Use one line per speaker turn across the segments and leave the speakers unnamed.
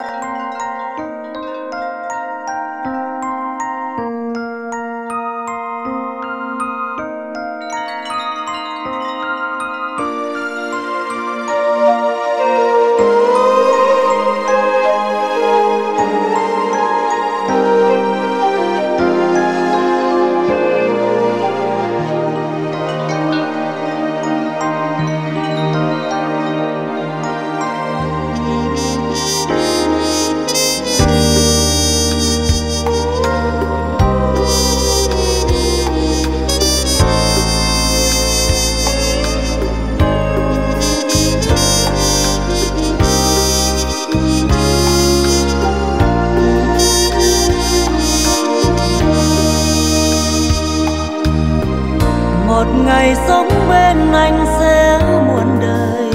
Ngày sống bên anh sẽ muôn đời,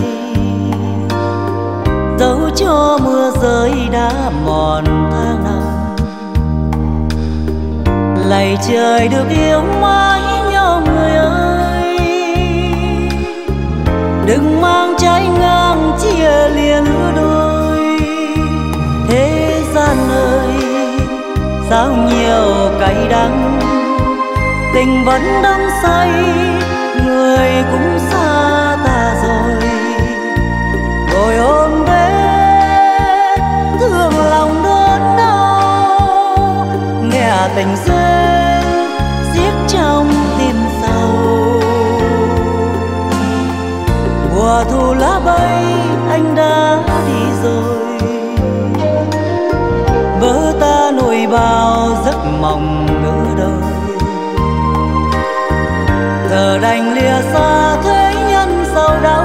dẫu cho mưa rơi đã mòn tháng năm. Lạy trời được yêu mãi nhau người ơi, đừng mang trái ngang chia lìa lứa đôi. Thế gian ơi sao nhiều cay đắng, tình vẫn đắm say, người cũng xa ta rồi. Ngồi ôm vết thương lòng đớn đau, nghe tình duyên xiết trong tim sầu. Mùa thu lá bay anh đã đi rồi, vỡ ta nỗi bao giấc mộng nửa đời. Giờ đành lìa xa thế nhân sầu đau,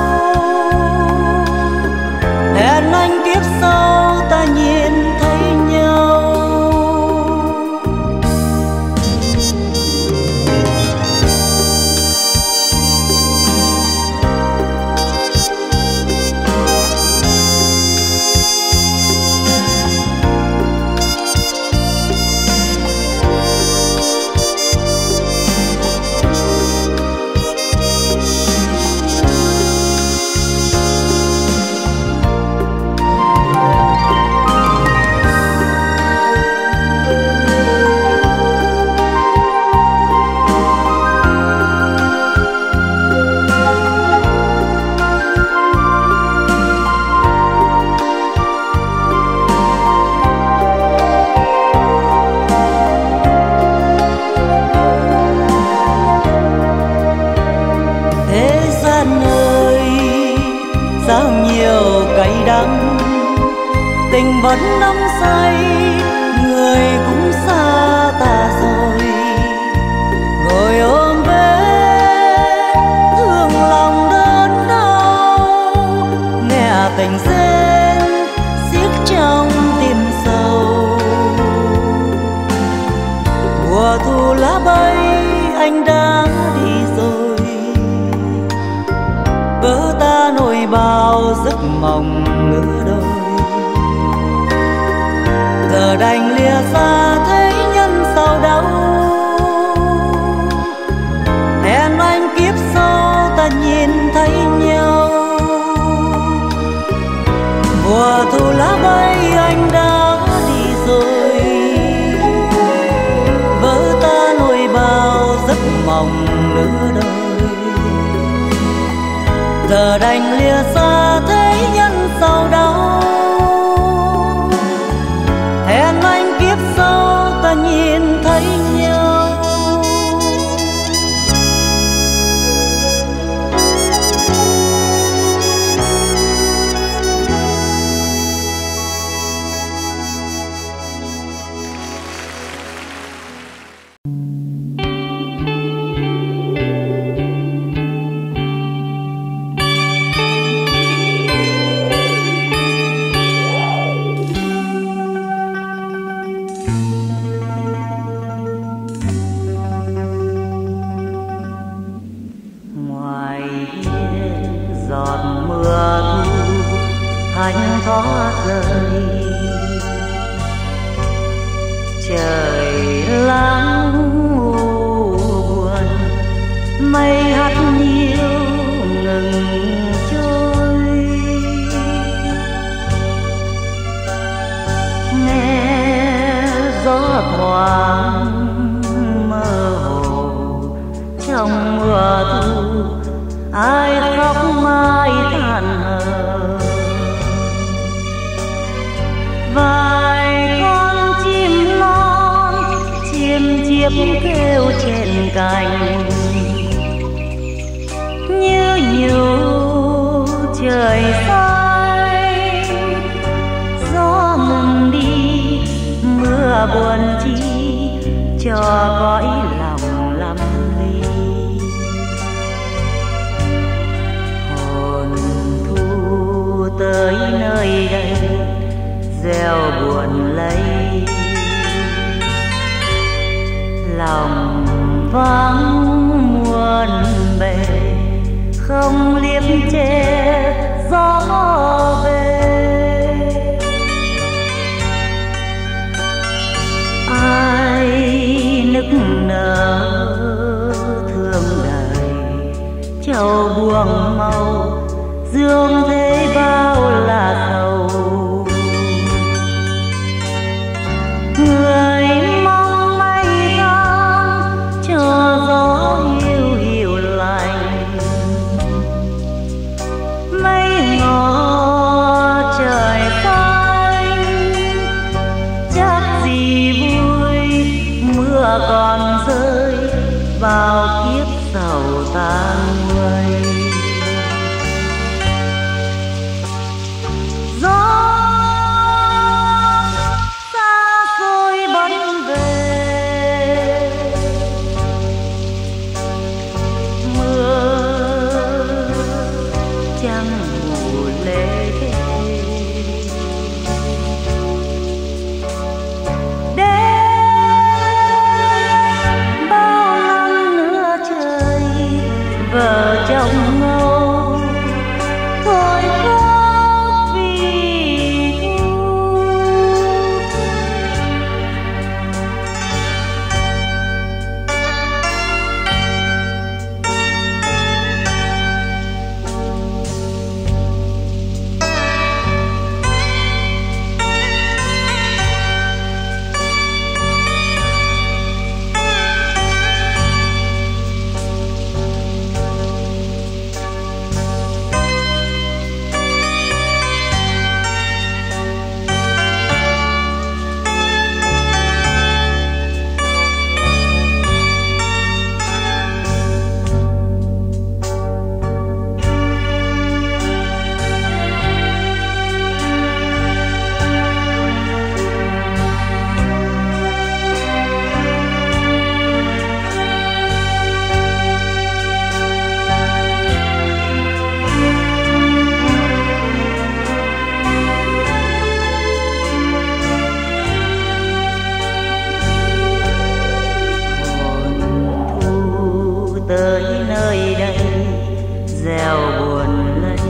hẹn anh kiếp sau ta nhìn thấy nhau. Tình vẫn đắm say, người cũng xa ta rồi. Ngồi ôm vết thương lòng đớn đau, nghe tình rên xiết trong tim sầu. Mùa thu lá bay anh đã đi rồi, vỡ ta nỗi bao giấc mộng nửa đôi. Giờ đành lìa xa thế nhân sầu đau, hẹn anh kiếp sau ta nhìn thấy nhau. Mùa thu lá bay anh đã đi rồi, vỡ ta nỗi bao giấc mộng nửa đời. Giờ đành lìa xa thế nhân sầu đau, hẹn anh kiếp sau ta nhìn thấy nhau. gió thoáng mơ hồ trong mùa thu, ai khóc mai than hờ. Vài con chim non chim chiếp kêu trên cành, như nhủ trời xanh. Gió ngừng đi mưa buồn chi, cho cõi lòng lắm ly. Hồn thu tới nơi đây gieo buồn lấy, lòng vắng muôn bề không liếp che gió về. Ai nức nở thương đời trầu buông màu, dương thế bao là sầu. Người mong mây ngang cho gió hiu hiu lạnh, mây ngỏ trời xanh. Chắc gì vui mưa còn rơi vào kiếp sầu tan nguôi. Vợ chồng ngâu thôi khóc vì thu. Tới nơi đây gieo buồn lấy,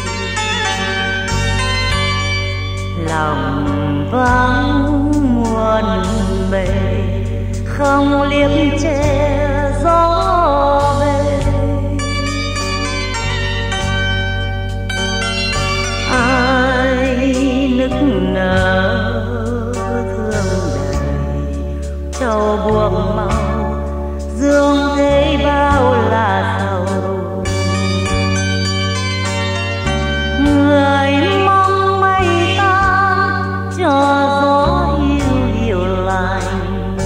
lòng vắng muôn bề không liếp che gió về. Ai nức nở thương đời trầu buông màu, dương thế bao là sầu. Người mong mây tan cho gió hiu hiu lạnh,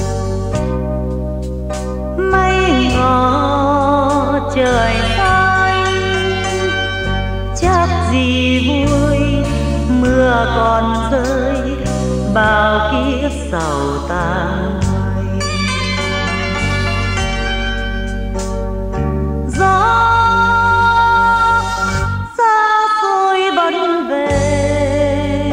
mây ngỏ trời xanh. Chắc gì vui mưa còn rơi bao kiếp sầu tan. Gió xa xôi vẫn về,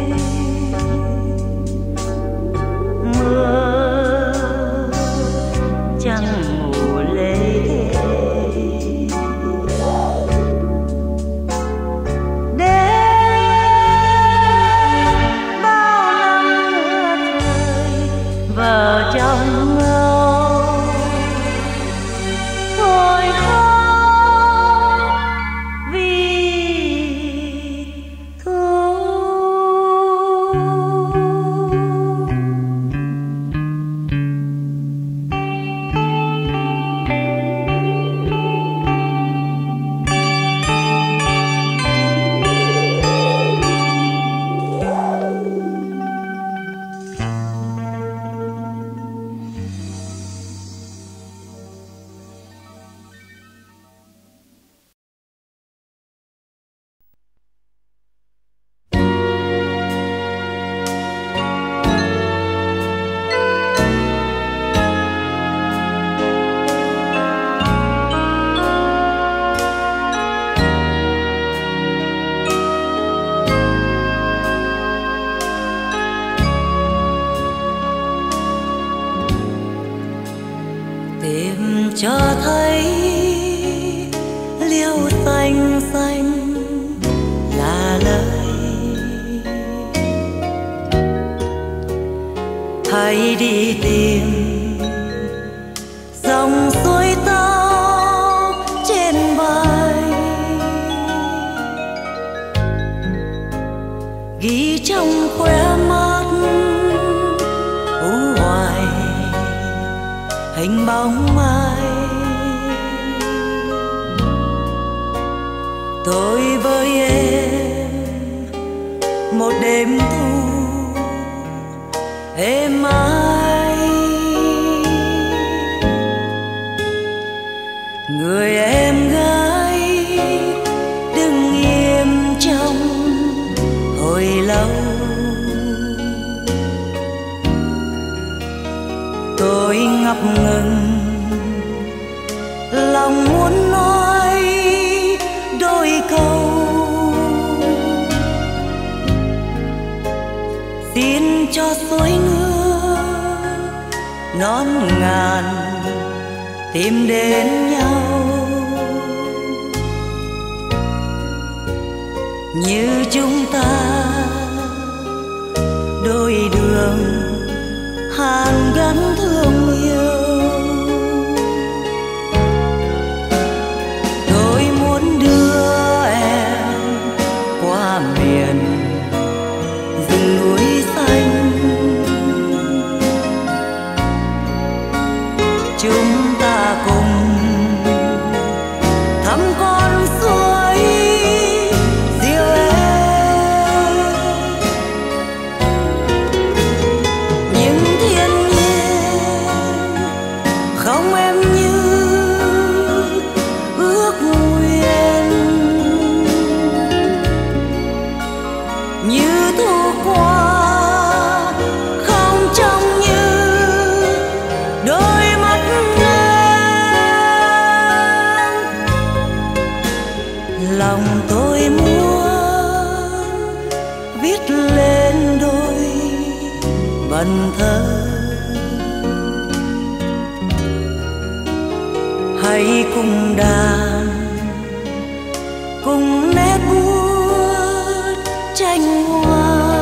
mưa chẳng ngủ lê. Đến bao năm nữa trời và cho thấy liễu xanh xanh là lời. Hãy đi tìm dòng suối tao trên vai, ghi trong khóe mắt u hoài hình bóng mai. Tôi với em một đêm thu êm ái, người em gái đứng im trong hồi lâu. Tôi ngập ngừng lòng muốn nói đôi câu, xin cho suối nước non ngàn tìm đến nhau. Như chúng ta đôi đường hàn gắn thương yêu, tôi muốn đưa em qua miền rừng núi xanh. Chúng ta cùng thăm con suối diêu em, những thiên nhiên không em như ước nguyện, như thu qua không trông như đôi mắt em. Lòng tôi muốn viết lên đôi vần thơ, hãy cùng đàn cùng nét bút tranh hoa.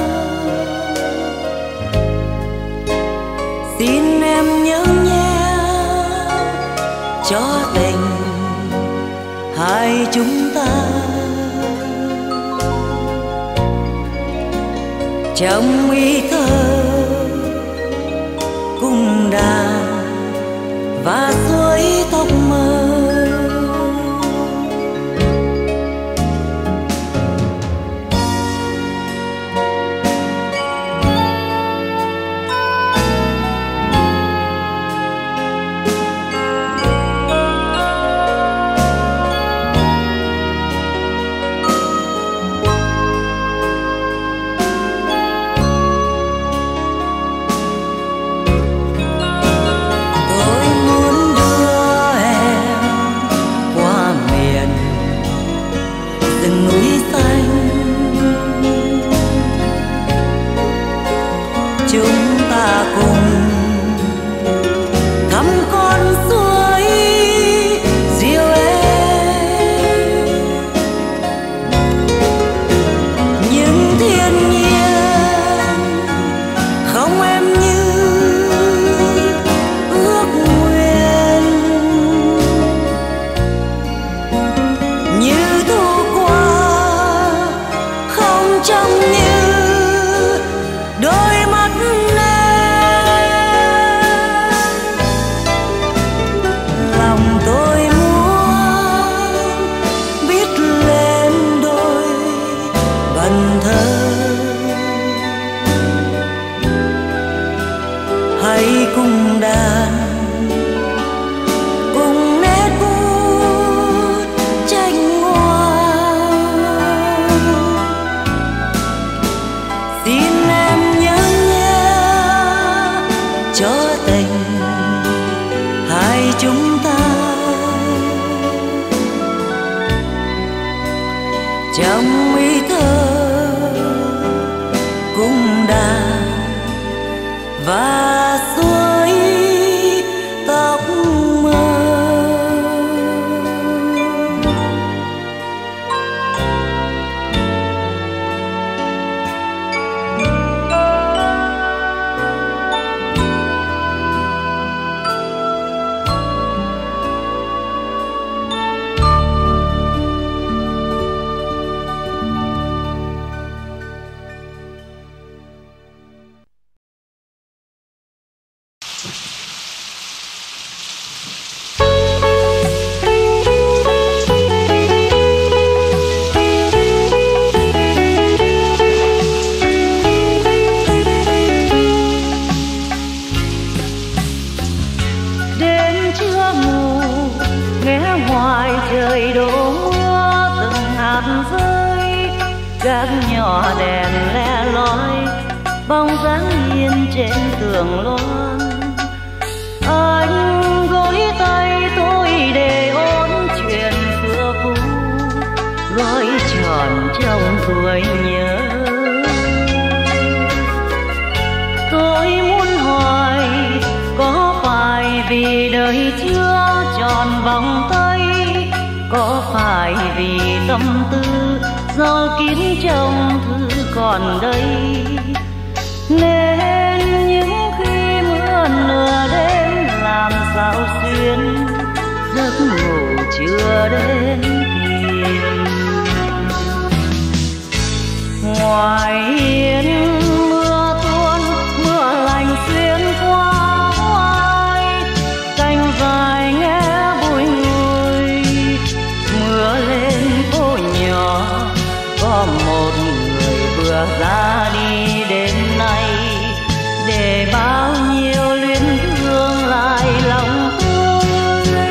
Xin em nhớ nhé cho tình hai chúng ta, trong ý thơ cùng đàn và suối tóc mơ. Chúng ta cùng thăm con suối diêu em, những thiên nhiên không em như ước nguyện, như thu qua không trông như đôi mắt em. Lòng tôi muốn viết lên đôi vần thơ, hãy cùng đàn cùng nét bút tranh hoa. Xin em nhớ nhé cho tình hai chúng ta, trong ý thơ cùng đàn và suối tóc mơ. bóng dáng yên trên tường loan. Anh gối tay tôi để ôn chuyện xưa cũ, gói tròn trong tuổi nhớ. Tôi muốn hỏi có phải vì đời chưa tròn vòng tay, có phải vì tâm tư giấu kín trong thư còn đây, nên những khi mưa nửa đêm làm sao xuyên giấc ngủ chưa đến tìm. Ngoài hiên mưa tuôn, mưa lạnh xuyên qua hoài, cành dài nghe bụi ngùi. Mưa lên phố nhỏ, có một người vừa ra đi đêm nay, để bao nhiêu luyến thương lại lòng tôi.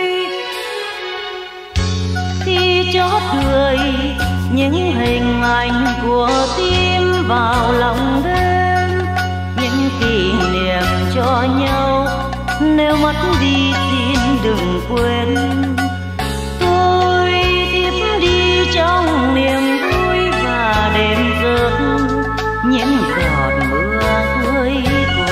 Khi chót cười những hình ảnh của tim vào lòng đêm, những kỷ niệm cho nhau nếu mất đi xin đừng quên. Tôi tiếp đi trong niềm vui và đêm giấc những giọt mưa cuối cùng.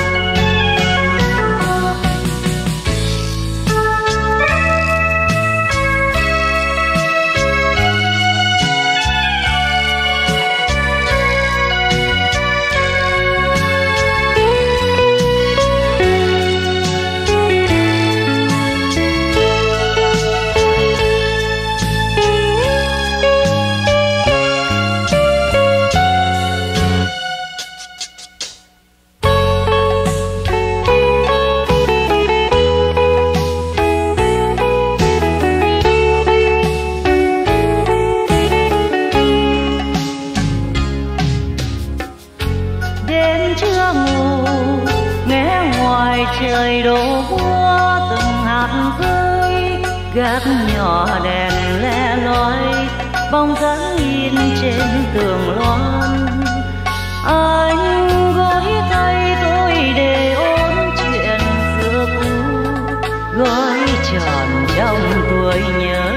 Trời đổ mưa từng hạt rơi, gác nhỏ đèn le lói, bóng dáng in trên tường loan. Anh gối tay tôi để ôn chuyện xưa cũ, gói tròn trong tuổi nhớ.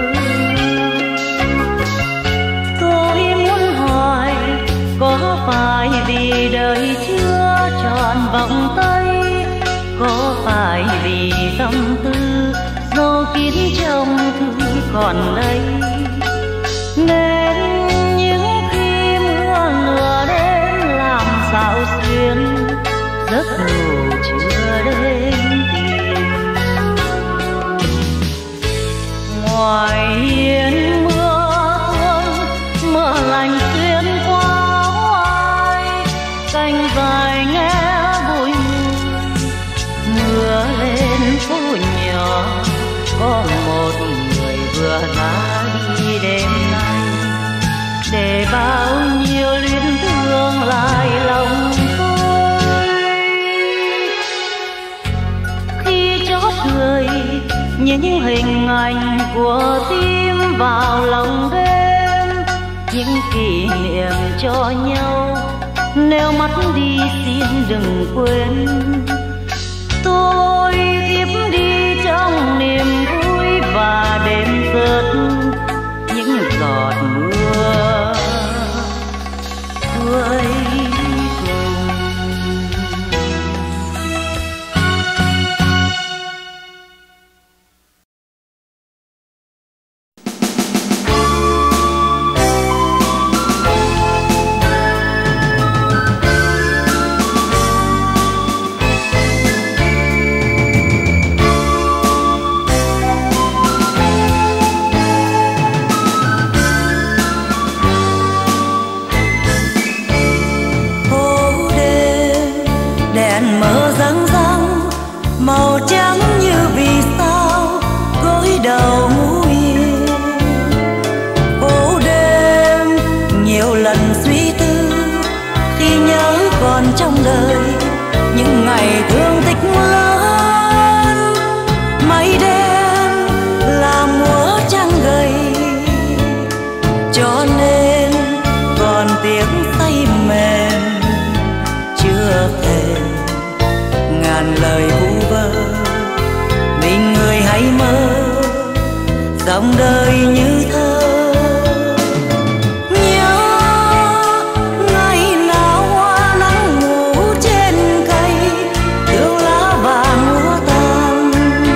Tôi muốn hỏi có phải vì đời chưa tròn vòng tay, có phải vì tâm tư giấu kín trong thư còn đây, nên những khi mưa nửa đêm làm sao xuyên giấc ngủ chưa đến tìm. Ngoài hiên mưa tuôn, mưa lạnh xuyên qua hoài, cành dài nghe bụi mưa lên phố nhỏ, có một người vừa ra đi đêm nay, để bao nhiêu luyến thương lại lòng tôi. Khi chót cười những hình ảnh của tim vào lòng đêm, những kỷ niệm cho nhau nếu mất đi xin đừng quên. Tôi tiếp đi trong niềm vui và đêm giấc những giọt mưa cuối cùng.
Mơ răng răng màu trắng như vì sao gối đầu ngủ yên. Phố đêm nhiều lần suy tư khi nhớ còn trong đời những ngày thương tích lớn. Mây đen là múa trăng gầy, cho nên còn tiếng say mềm dòng đời như thơ. Nhớ ngày nào hoa nắng ngủ trên cây, thương lá vàng úa tàn.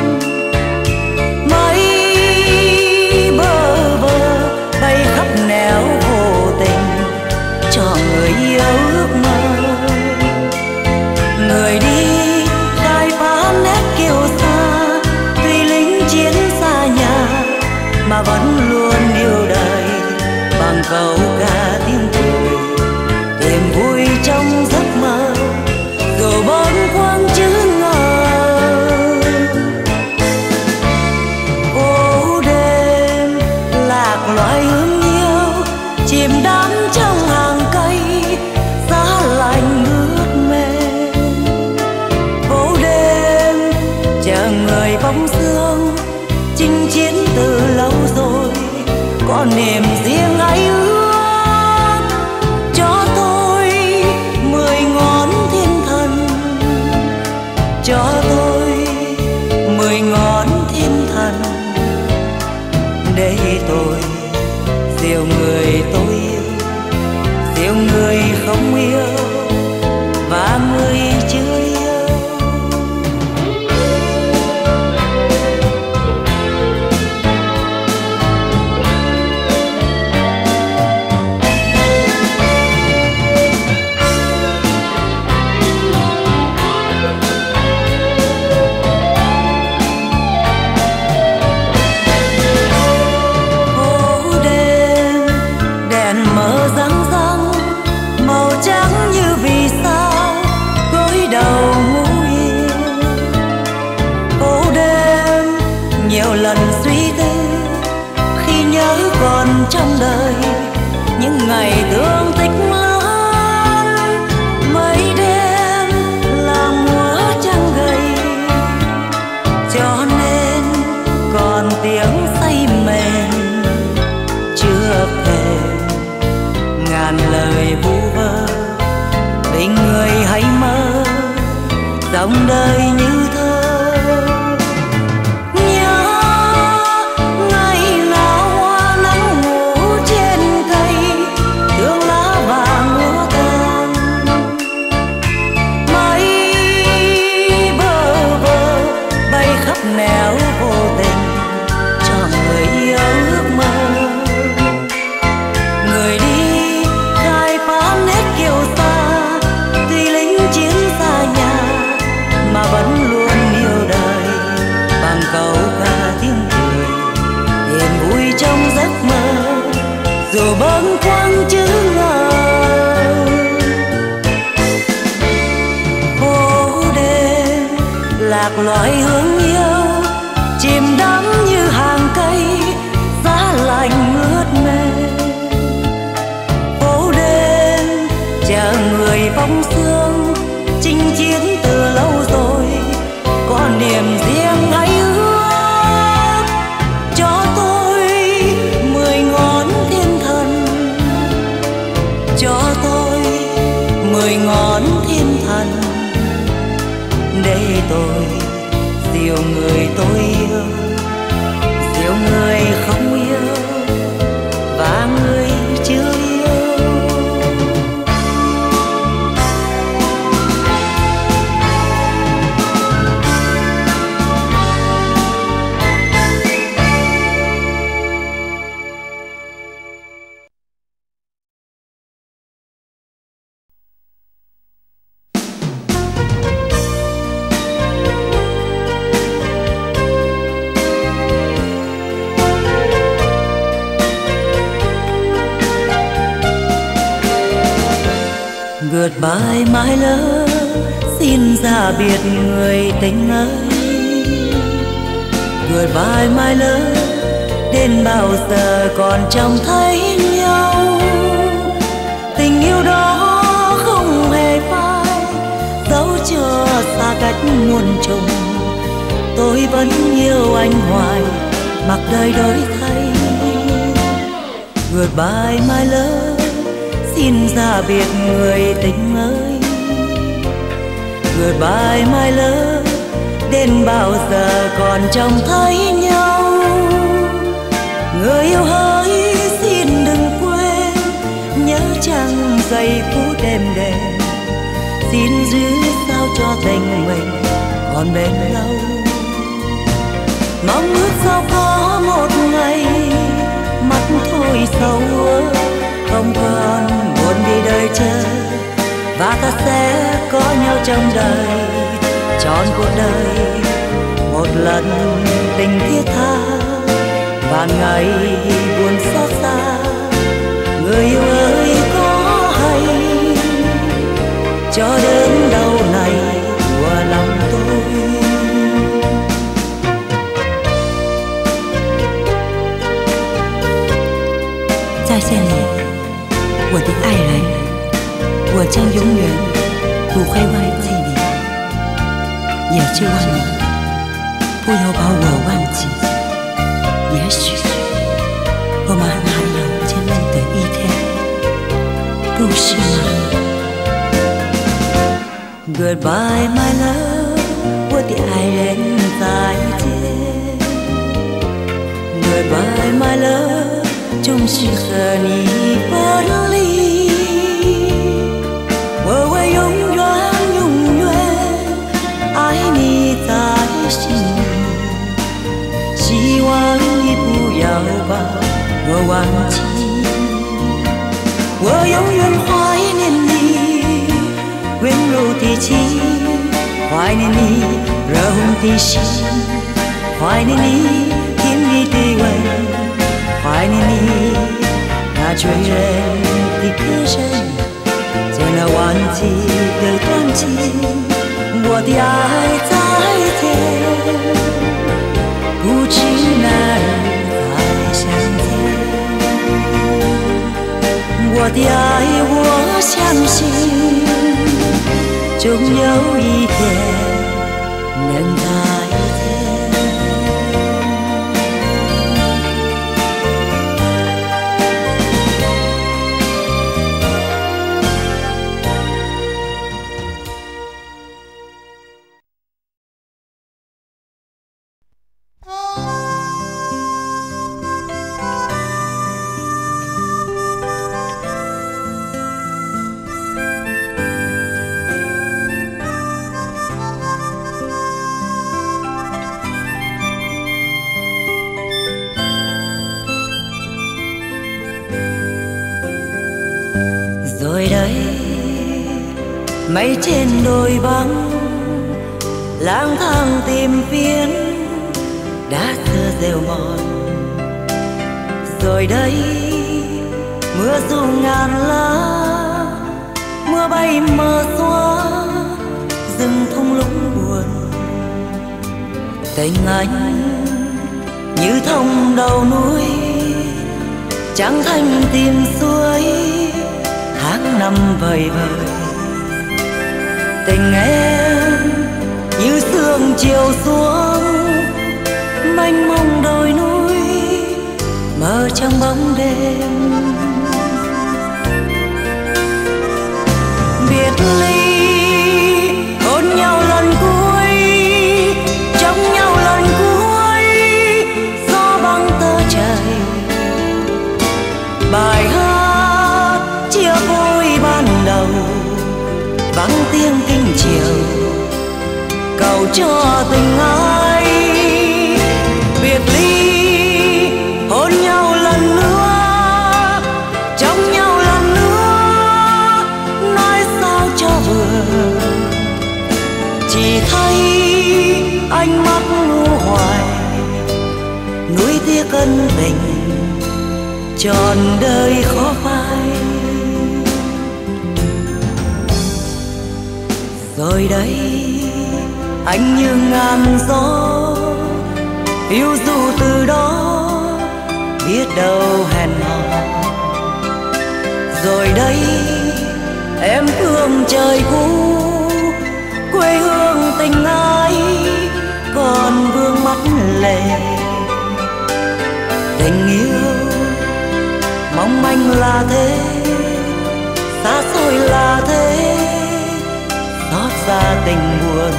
Mây bơ vơ bay khắp nẻo vô tình, cho người yêu ước mơ. Người đi khai phá nét kiêu sa, tuy lính chiến xa nhà mà vẫn luôn yêu đời. Bằng câu ca tiếng cười tìm vui trong giấc mơ, dù bốn quang chữ ngờ. Phố đêm lạc loài hương yêu, chìm đắm trong hàng cây, giá lạnh ướt mềm. Phố đêm chờ người bóng xương, chinh chiến từ lâu rồi, có niềm riêng ấy ước cho tôi 10 ngón thiên thần, cho tôi 10 ngón thiên thần, để tôi dìu người tôi yêu, dìu người không yêu và người chưa yêu. Trong đời những ngày thương tích lớn, mấy đêm là múa trăng gầy, cho nên còn tiếng say mềm chưa về. Ngàn lời vu vơ tình người hãy mơ, dòng đời như thơ. Dù bâng khuâng chữ ngờ, phố đêm lạc loài hương yêu, chìm đắm như hàng cây, giá lạnh ướt mềm. Phố đêm chờ người bóng xương, chinh chiến từ lâu rồi, có niềm riêng ấy ước cho tôi 10 ngón thiên thần, cho tôi 10 ngón thiên thần, để tôi dìu người tôi yêu, dìu người không yêu và người chưa yêu. Goodbye my love, xin ra biệt người tình ơi. Goodbye my love, đến bao giờ còn trông thấy nhau. Tình yêu đó không hề phai, dẫu cho xa cách muôn trùng. Tôi vẫn yêu anh hoài, mặc đời đổi thay. Goodbye my love, xin ra biệt người tình ơi. Goodbye my love, đến bao giờ còn trông thấy nhau. Người yêu hỡi xin đừng quên, nhớ chăng giây phút đêm đêm, xin giữ sao cho tình mình còn bền lâu. Mong ước sao có một ngày mắt thôi sầu không còn buồn vì đời chờ, và ta sẽ có nhau trong đời trọn cuộc đời. Một lần tình thiết tha và ngày buồn xót xa, người yêu ơi có hay cho đớn đau này của lòng tôi.
在线里，我的爱人，我将永远不会忘记你，也希望你不要把我忘记。也许我们还有见面的一天，不是吗？
Goodbye my love， 我的爱人再见。Goodbye my love， 终是和你分离。我会永远永远爱你在心里，希望你不要把我忘记。我永远怀念你温柔的情，怀念你热红的心，怀念你甜蜜的吻，怀念你那醉人的歌声，在那忘记的断情，我的爱在天，不知哪日再相见。我的爱，我相信，终有一天能再见。 Rồi đây mây trên đồi vắng lang thang tìm phiến đã xưa rêu mòn. Rồi đây mưa dù ngàn lá, mưa bay mờ xóa rừng thung lũng buồn. Tình anh như thông đầu núi, trắng thanh tìm suối tháng năm vời vời. Tình em như sương chiều xuống, mênh mông đồi núi mơ trong bóng đêm. Biệt ly hôn nhau lần cuối, trong nhau lần cuối, gió băng tơ trời. Bài hát chia phôi ban đầu vắng tiếng kinh chiều, cầu cho tình ai. Biệt ly hôn nhau lần nữa, trong nhau lần nữa, nói sao cho vừa. Chỉ thấy ánh mắt ngu hoài, nuối tiếc ân tình trọn đời khó phai. Rồi đây anh như ngàn gió phiêu du từ đó, biết đâu hẹn hò. Rồi đây em phương trời cũ, quê hương tình ai còn vương mắt lệ. Tình yêu mong manh là thế, xa xôi là thế, xót xa tình buồn.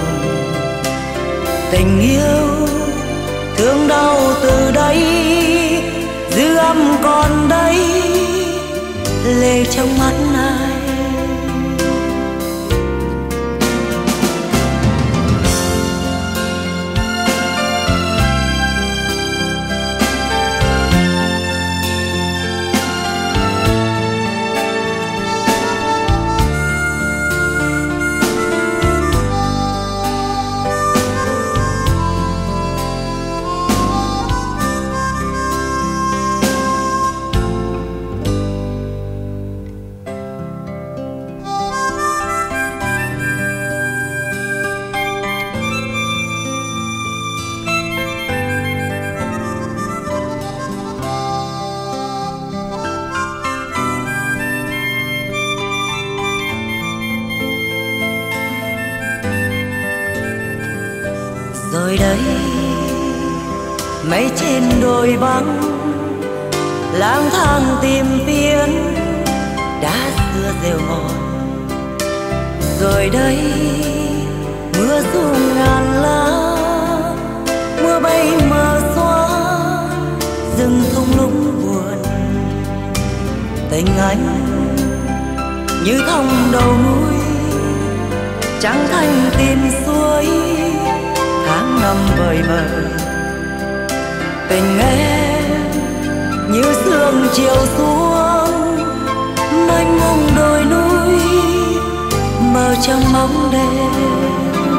Tình yêu thương đau từ đây, lệ trong mắt ai. Rồi đây mây trên đồi băng lang thang tìm tiếng đã xưa rêu mòn. Rồi đây mưa rung ngàn lá, mưa bay mờ xóa rừng thung lũng buồn. Tình anh như thòng đầu núi, trắng thanh tìm suối tháng năm vời vợi. Tình em như sương chiều xuống mênh mông đồi núi, mờ trong bóng đêm.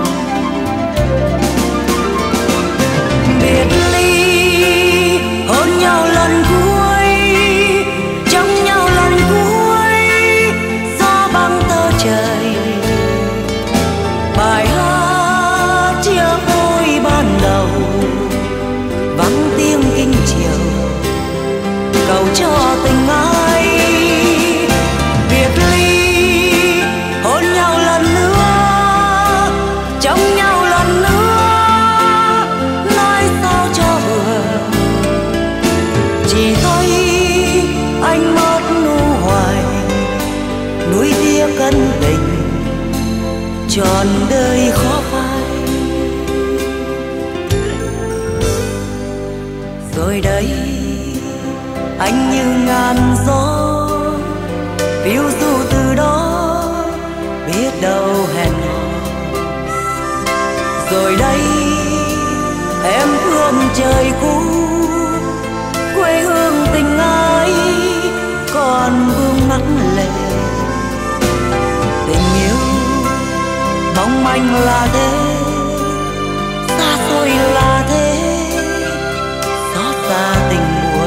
Biệt ly hôn nhau lần cuối, trong nhau lần cuối, gió băng tơ trời. Bài hát chia phôi ban đầu vắng tiếng kinh chiều, cầu cho tình ai. Biệt ly hôn nhau lần nữa, trong nhau lần nữa, nói sao cho vừa. Chỉ thấy anh mất nụ hoài, nuối tiếc cân tình trọn đời khó phai. Rồi đây anh như ngàn gió phiêu du từ đó, biết đâu hẹn hò. Rồi đây em thương trời cũ, quê hương tình ái còn vương mắt lệ. Tình yêu mong manh là thế, xa xôi là thế, xót xa tình buồn.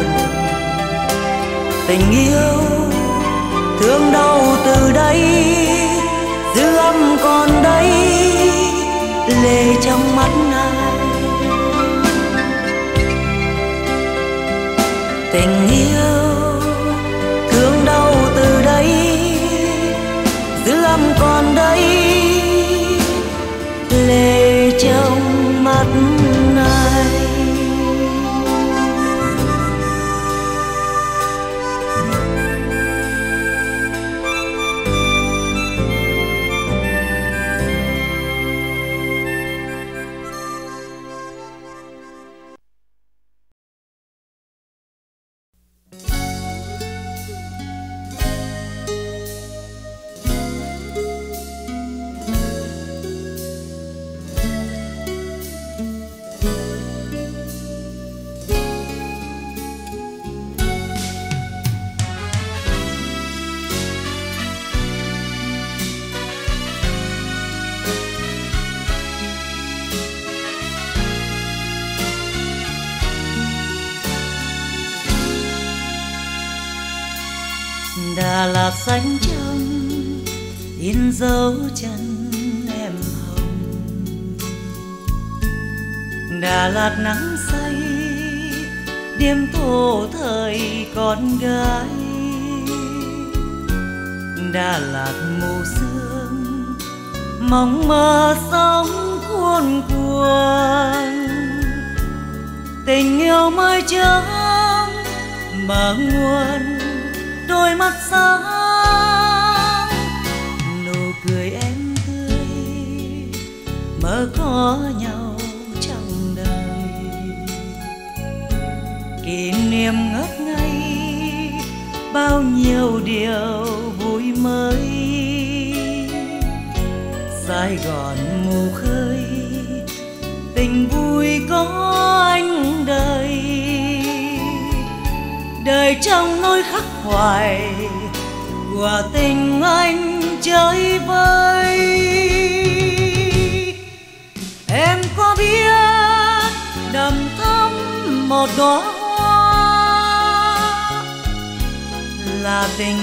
Tình yêu thương đau từ đây, dư âm còn đây, lệ trong mắt ai. Tình yêu thương đau từ đây, dư âm còn đây, lệ trong mắt ai. Đà Lạt xanh trong in dấu chân em hồng. Đà Lạt nắng say đêm thổ thời con gái. Đà Lạt mù sương mong mơ sóng cuồn cuộn. Tình yêu mới chớm mở nguồn đôi mắt sáng, nụ cười em tươi mơ có nhau trong đời. Kỷ niệm ngất ngây bao nhiêu điều vui mới. Sài Gòn mù khơi, tình vui có anh đây. Đời trong nỗi khắc khoải của tình anh chơi vơi. Em có biết đầm thắm một đóa hoa là tình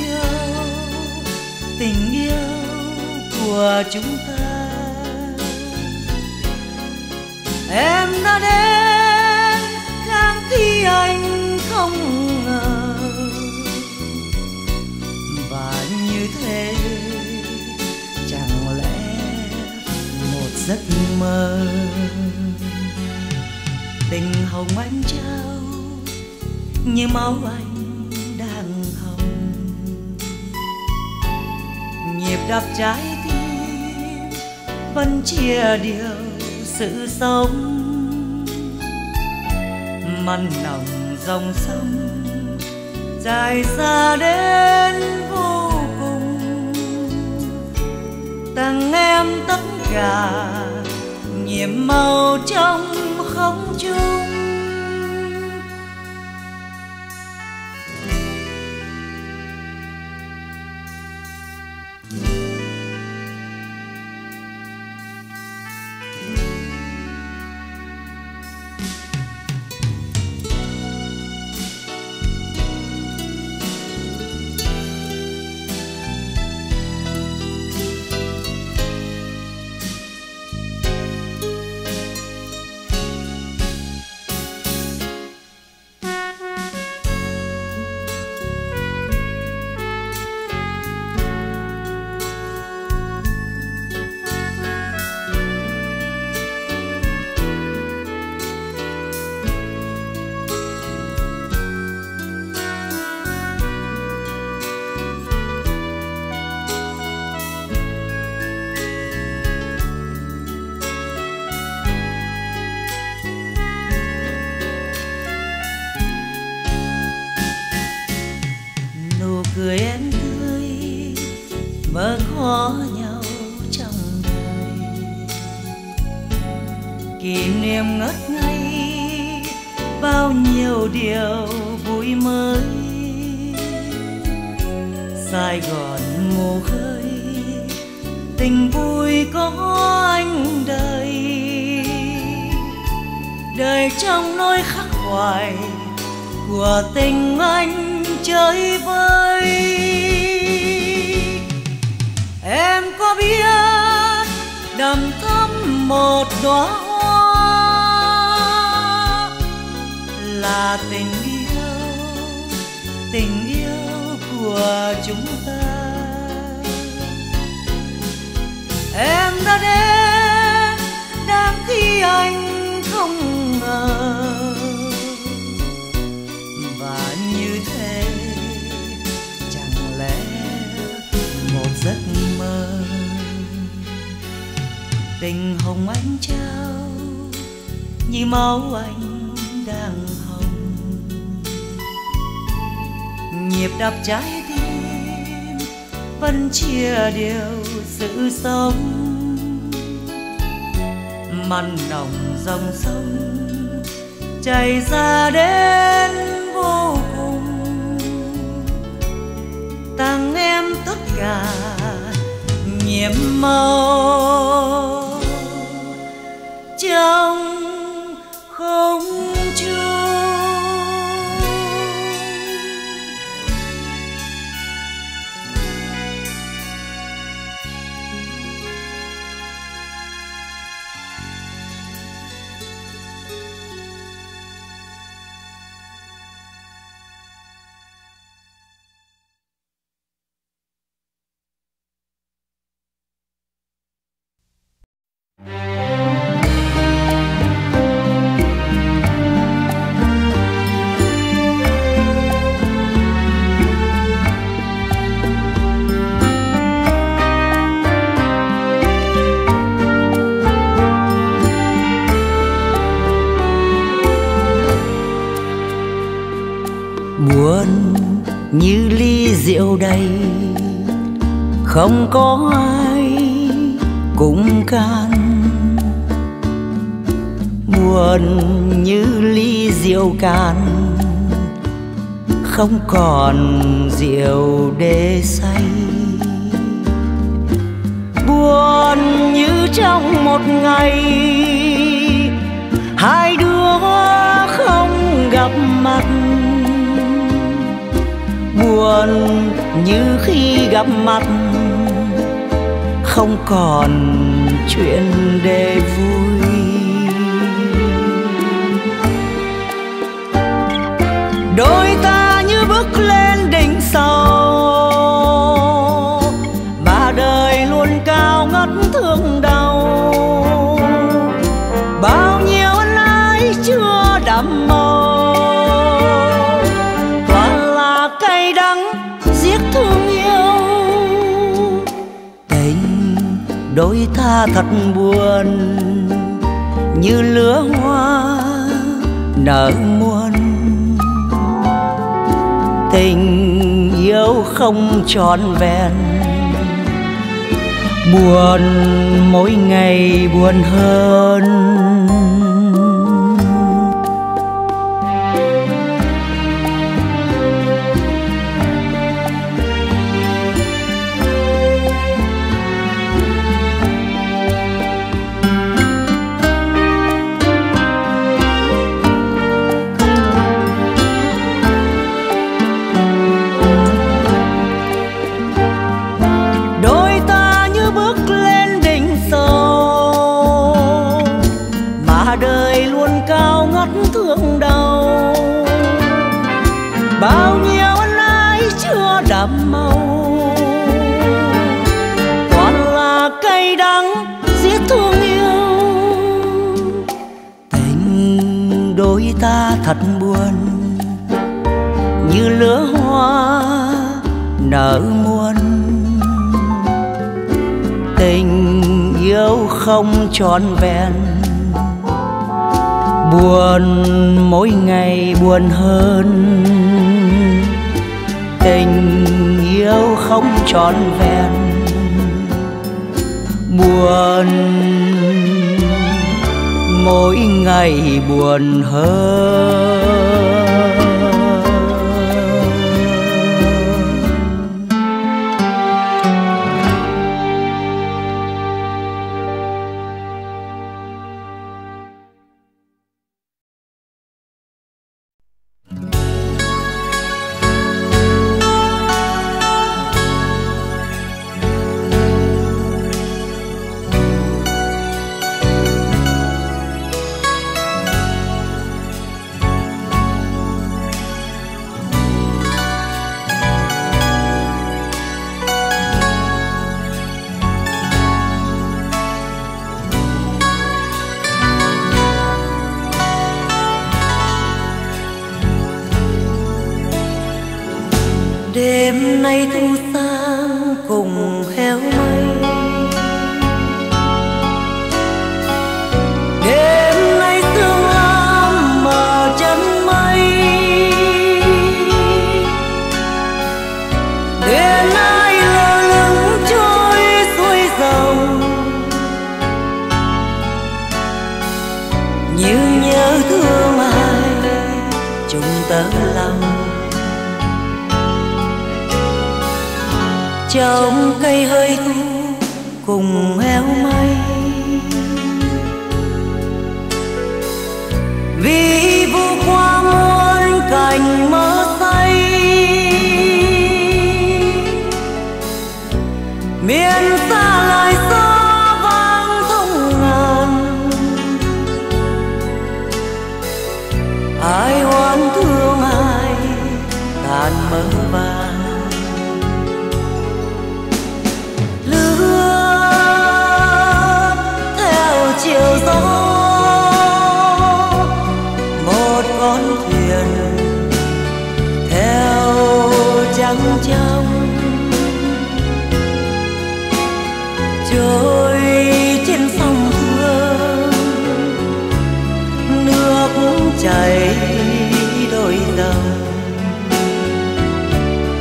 yêu của chúng ta. Em đã đến khang khi anh không ngờ, và như thế chẳng lẽ một giấc mơ. Tình hồng anh trao như máu anh đang hồng, nhịp đập trái tim vẫn chia điều sự sống. Mặn nồng dòng sông dài xa đến vô cùng, tặng em tất cả nhiệm màu trong không trung. Cười em tươi mơ khó nhau trong đời, kỷ niệm ngất ngây bao nhiêu điều vui mới. Sài Gòn mù khơi, tình vui có anh đây. Đời trong nỗi khắc khoải của tình anh chơi vơi. Em có biết đầm thắm một đóa hoa là tình yêu của chúng ta. Em đã đến đang khi anh không ngờ, và như thế chẳng lẽ một giấc mơ. Tình hồng anh trao như máu anh đang hồng, nhịp đập trái tim vẫn chia điều sự sống. Mặn nồng dòng sông chảy ra đến vô cùng, tặng em tất cả nhiệm màu trong không trung. như ly rượu đầy, không có ai cùng can. Buồn như ly rượu cạn, không còn rượu để say. Buồn như trong một ngày hai đứa không gặp mặt. Buồn như khi gặp mặt không còn chuyện để vui. Đôi ta như bước lên đỉnh sâu, mà đời luôn cao ngất thương đau. Bao nhiêu ân ái chưa đậm màu, toàn là cay đắng giết thương yêu. Tình đôi ta thật buồn, như lứa hoa nở muôn. Tình yêu không trọn vẹn, buồn mỗi ngày buồn hơn. Thương đau bao nhiêu ân ái chưa đậm màu, toàn là cay đắng giết thương yêu. Tình đôi ta thật buồn, như lứa hoa nở muôn. Tình yêu không trọn vẹn, buồn mỗi ngày buồn hơn. Tình yêu không trọn vẹn, buồn mỗi ngày buồn hơn. Đêm nay thu sang cùng héo mây, đêm nay sương lam mờ chân mây. Đêm nay lơ lửng trôi xuôi dòng, như nhớ thương ai chung tơ lòng. Trong cây hơi thu cùng héo mây, vì vu qua muôn cành mơ say. Miền xa lại gió vang thông ngàn, ai oán thương ai tàn mơ vàng. Chiều gió một con thuyền theo trắng trong trôi trên sông Hương, nước chảy đôi dòng.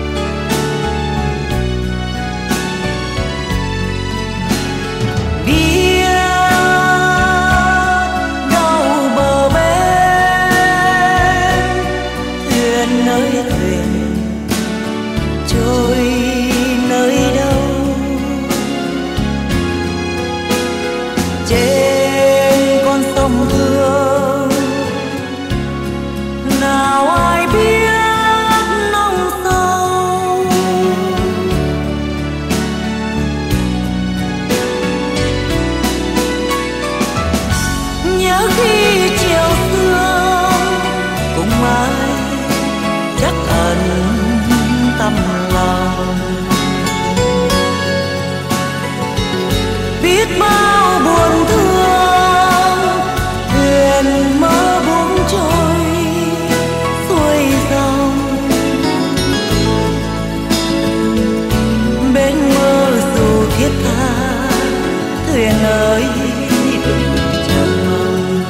thuyền ơi đừng chờ mong.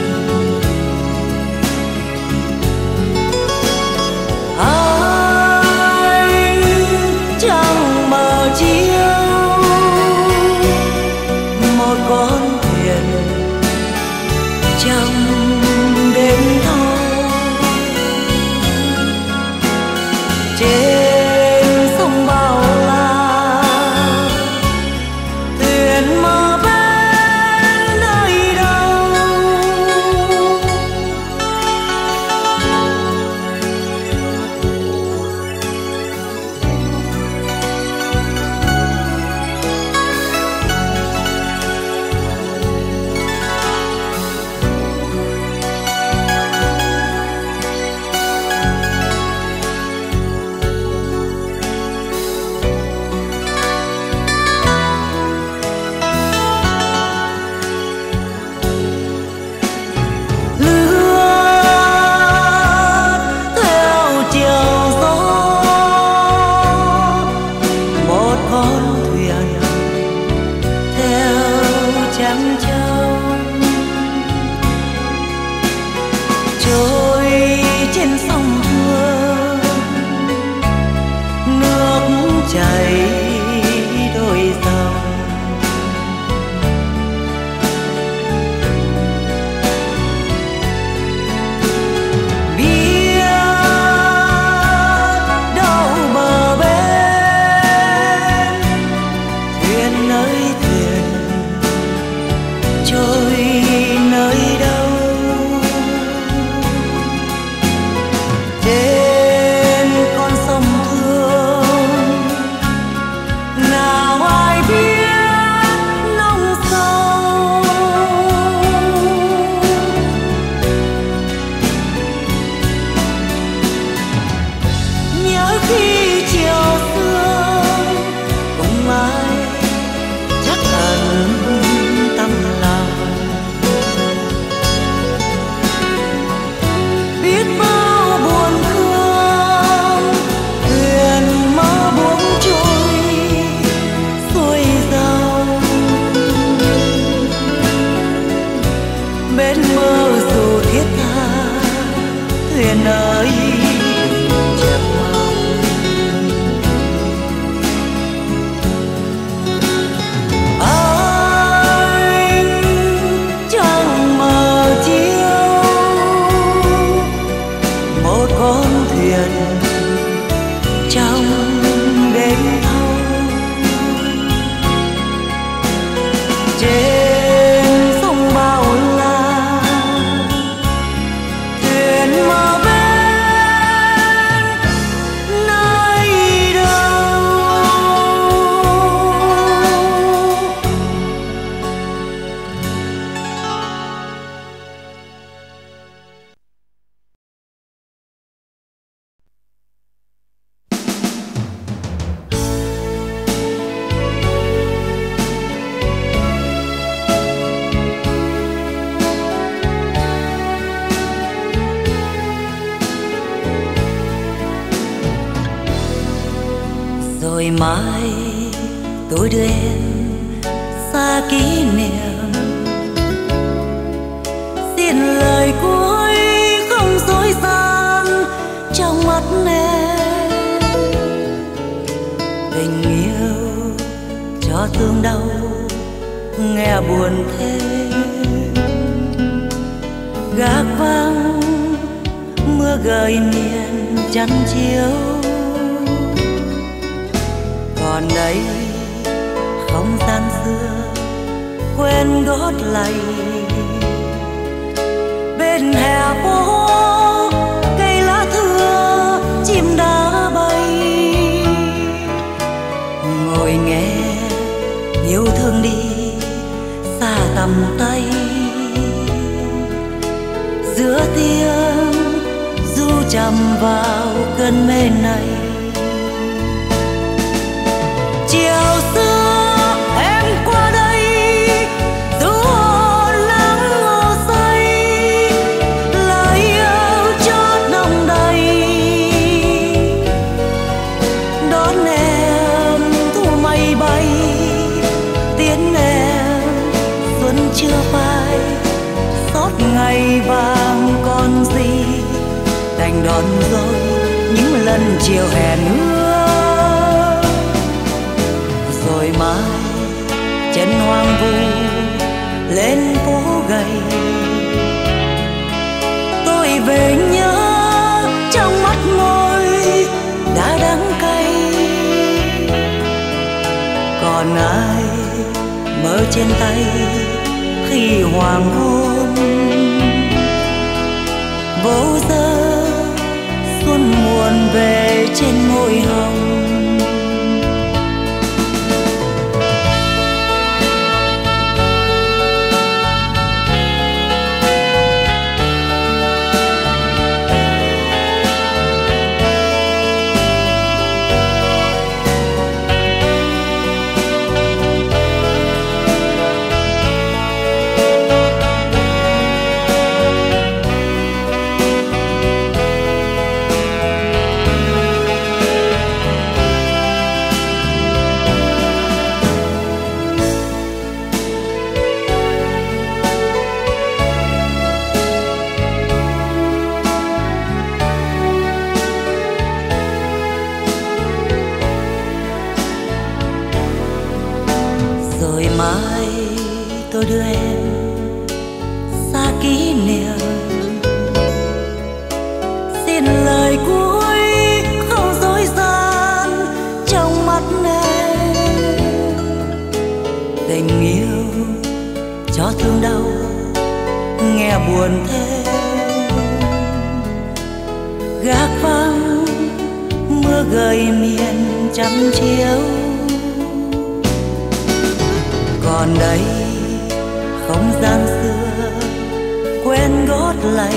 Anh chẳng mờ chiếu một con thuyền trong đêm thâu, trên sông bao la thuyền mơ bên nơi đâu. Trôi trên sông Hương, nước chảy đôi dòng. Biết đâu bờ bên thuyền ơi thuyền trôi nơi đâu. Trên con sông Thương nào ai biết nông sâu. Nhớ khi chiều sương cùng ai chắc ẩn tâm lòng. Biết bao buồn thương thuyền mơ buông trôi xuôi dòng. Bên mơ dù thiết tha thuyền ơi đừng chờ mong. Anh chẳng mờ chiếu một con thuyền trong đêm thâu, trên sông bao la thuyền mơ bên nơi đâu. Rồi mai tôi đưa em xa kỷ niệm, xin lời cuối không dối gian trong mắt em. Tình yêu cho thương đau nghe buồn thêm, gác vắng mưa gợi miền chăn chiếu. Còn đây không gian xưa quên gót lầy, bên hè phố cây lá thưa chim đã bay. Ngồi nghe yêu thương đi xa tầm tay, giữa tiếng du trầm vào cơn mê này. Chiều xưa em qua đây dù hồn nắng ngô say, lời yêu chót nồng đầy đón em thu mây bay, tiến em đón dối những lần chiều hè nữa. Rồi mai chân hoang vu lên phố gầy, tôi về nhớ trong mắt môi đã đắng cay. Còn ai mơ trên tay khi hoàng hôn vô giờ xuân muộn về trên môi hồng. Rồi mai tôi đưa em xa kỷ niệm, xin lời cuối không dối gian trong mắt em. Tình yêu cho thương đau nghe buồn thêm, gác vắng mưa gợi miền trăm chiếu. Còn đây không gian xưa quen gót lầy,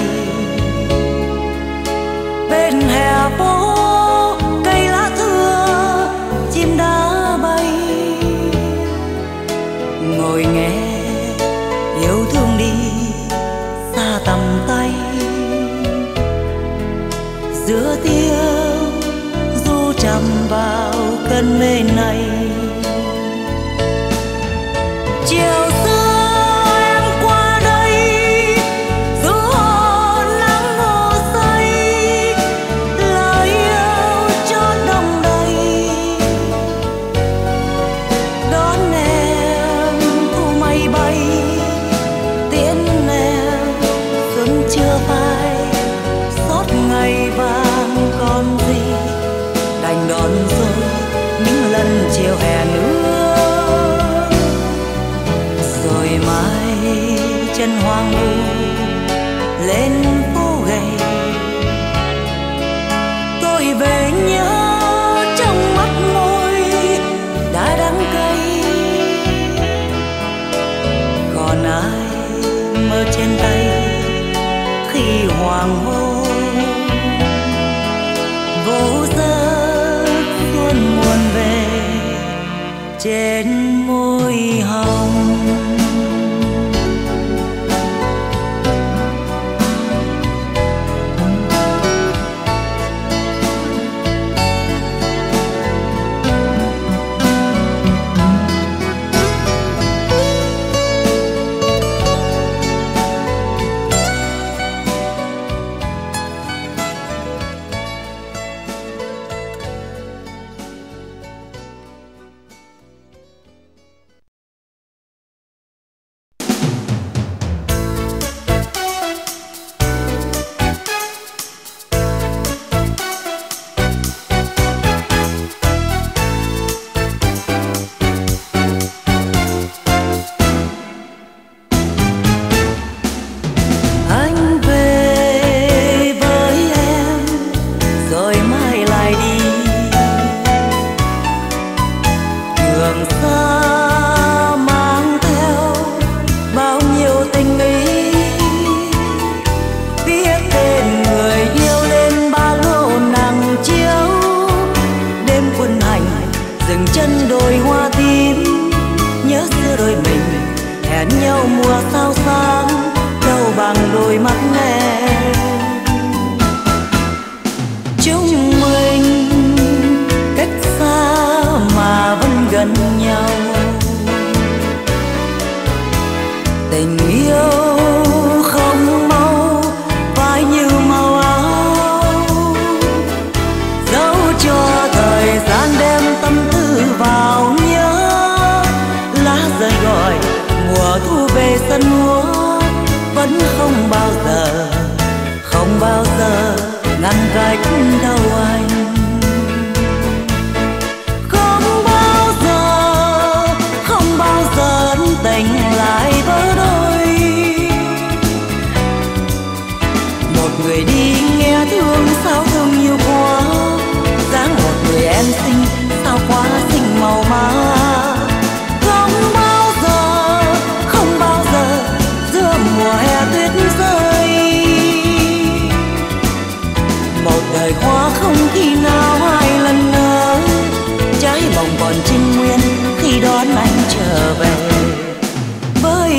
bên hè phố cây lá thưa chim đã bay. Ngồi nghe yêu thương đi xa tầm tay, giữa tiếng du trầm vào cơn mê này. Chiều xưa em qua đây dù nắng hồ say, lời yêu cho đông đầy. Đón em thu mây bay, tiễn em xuân chưa phai. Xót ngày vàng còn gì, đành đón rồi những lần chiều hè nữa. Rồi mai chân hoang vu lên phố gầy, tôi về nhớ trong mắt môi đã đắng cay. Còn ai mơ trên tay khi hoàng hôn vô giấc xuân muộn về trên môi hồng. Tình yêu không mau phai như màu áo lá rơi gọi mùa thu về sân lúa, vẫn không bao giờ, không bao giờ ngăn cách đâu anh. Không bao giờ, không bao giờ tình lại vỡ đôi. Một người đi nghe thương sao thương nhiều quá, dáng một người em xinh sao quá xinh màu má. Không bao giờ, không bao giờ giữa mùa hè tuyết rơi. Một đời hoa không khi nào hai lần nở, trái bồng còn trinh nguyên khi đón anh trở về. Với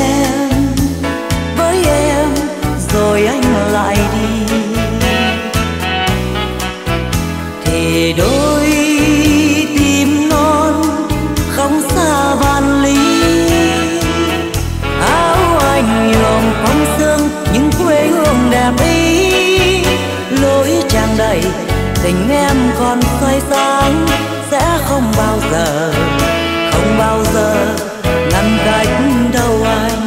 em rồi anh lại đi, thì đôi tim non không xa vạn lý. Áo anh nhuộm phong sương những quê hương đẹp ý, lối tràn đầy tình em còn soi sáng, sẽ không bao giờ, không bao giờ ngăn cách đâu anh.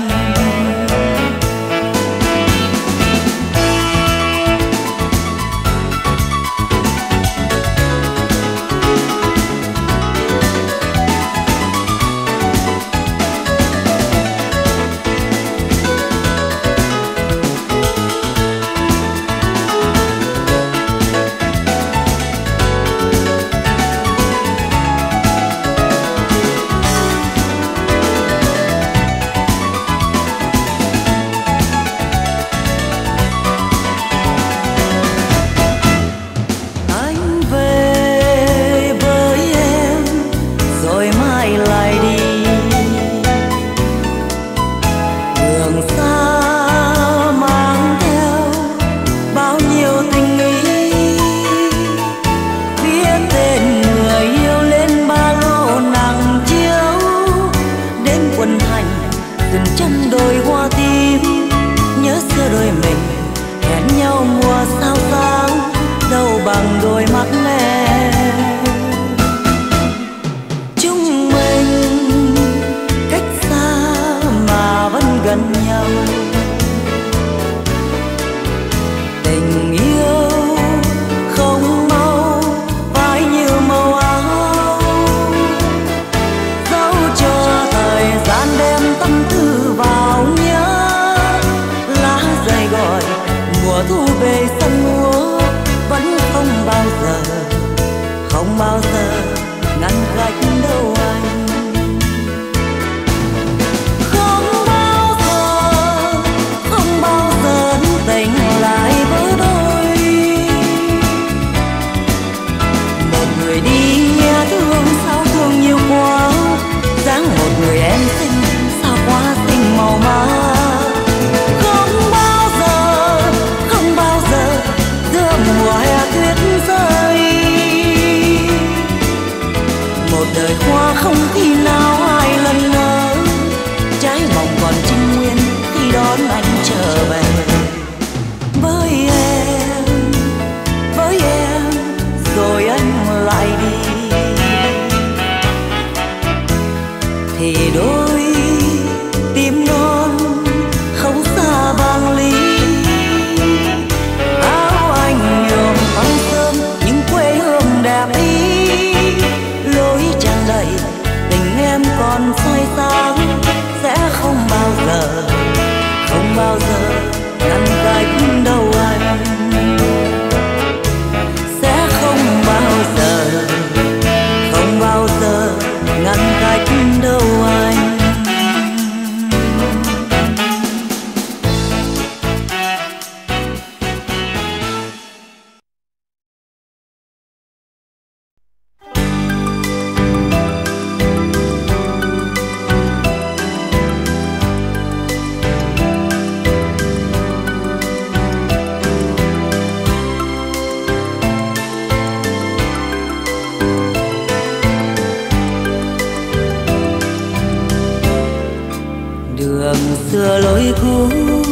xưa lối cũ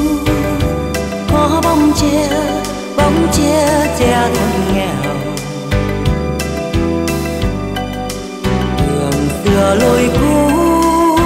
có bóng che che thân nghèo. Đường xưa lối cũ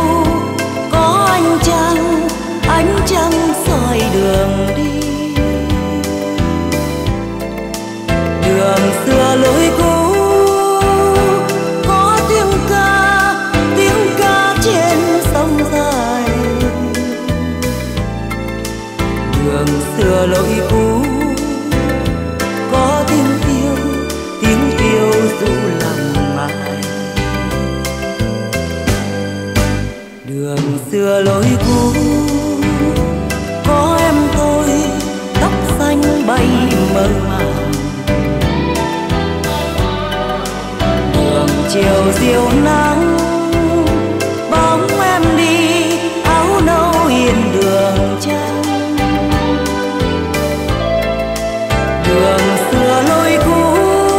sửa lỗi cũ. Có tiếng kêu ru lòng ai. Đường xưa lối cũ, có em tôi tóc xanh bay mơ màng. Đường chiều diều nắng, bóng em đi áo nâu hiền đường trắng. Đường xưa lối cũ,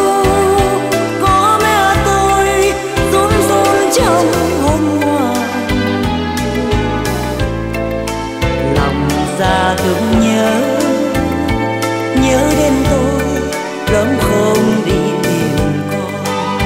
có mẹ tôi run run trong hôn hoàng. Lòng già thương nhớ đến tôi lắm không đi tìm con.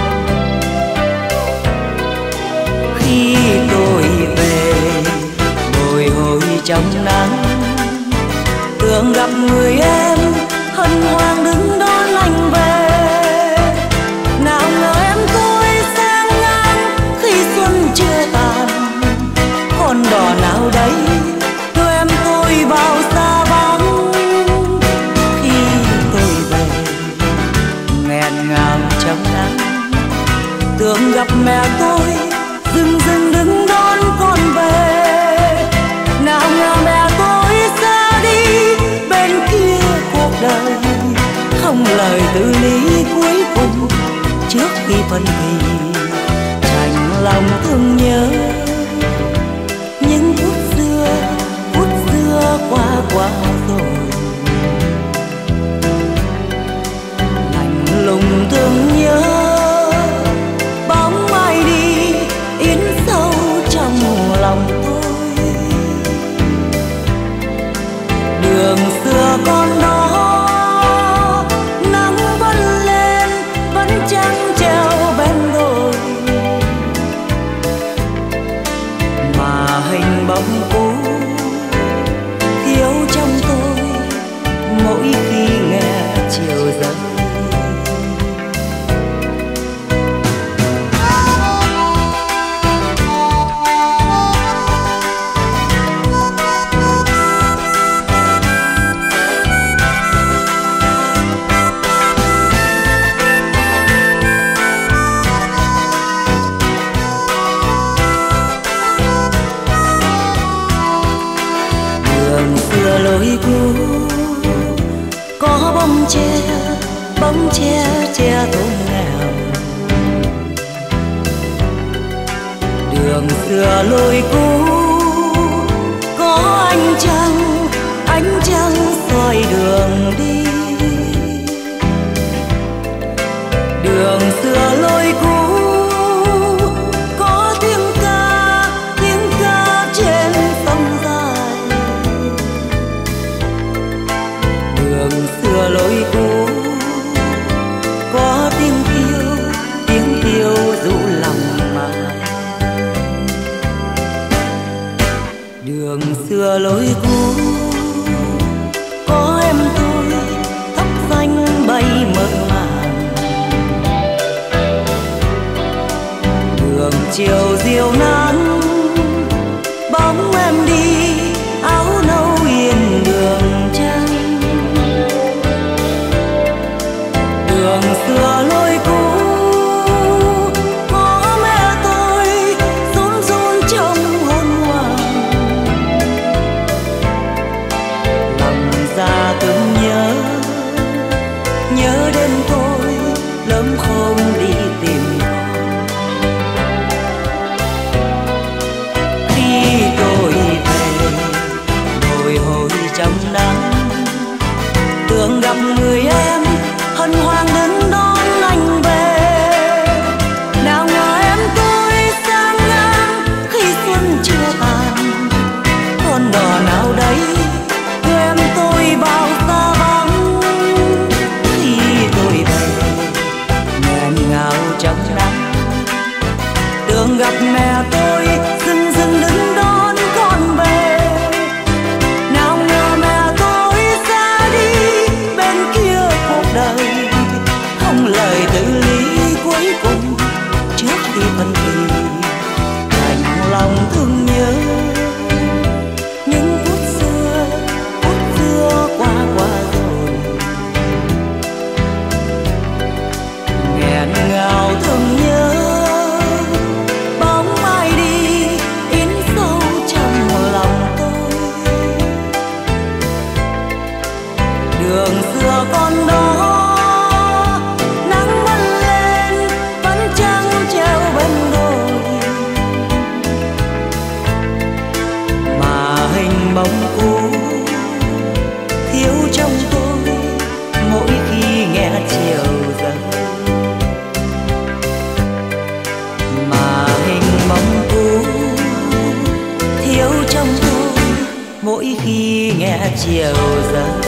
Khi tôi về bồi hồi trong nắng, tưởng gặp người em hân hoan đứng đón anh về. Nào ngờ em tôi sang ngang khi xuân chưa tàn, con đò nào đấy đưa em tôi vào xa vắng. Khi tôi về nghẹn ngào trong nắng, tưởng gặp mẹ tôi dừng đứng đón con về. Nào ngờ mẹ tôi xa đi bên kia cuộc đời, không lời tư lý cuối cùng trước khi phân kỳ. Chạnh lòng thương nhớ những phút xưa qua rồi. Lạnh lùng thương nhớ bóng ai đi in sâu trong lòng tôi. Đường xưa con đó, nắng vẫn lên vẫn trăng treo bên đồi, mà hình bóng cũ thiếu trong tôi mỗi khi nghe chiều dần. Lối cũ, có bóng che che thôn nghèo. Đường xưa lối cũ, có ánh trăng soi đường đi. Đường xưa lối cũ, có tiếng ca trên sông dài. Đường xưa lối cũ, có tiếng kêu ru lòng ai. Đường xưa lối cũ, có em tôi tóc xanh bay mơ màng. Đường chiều diều nắng, bóng em đi áo nâu hiền đường trắng. Đường xưa lối cũ, có mẹ tôi run run trong hôn hoàng. Lòng già thương nhớ đến tôi lắm không đi tìm con. mộng cũ thiếu trong tôi mỗi khi nghe chiều dâng, mà hình mộng cũ thiếu trong tôi mỗi khi nghe chiều dâng.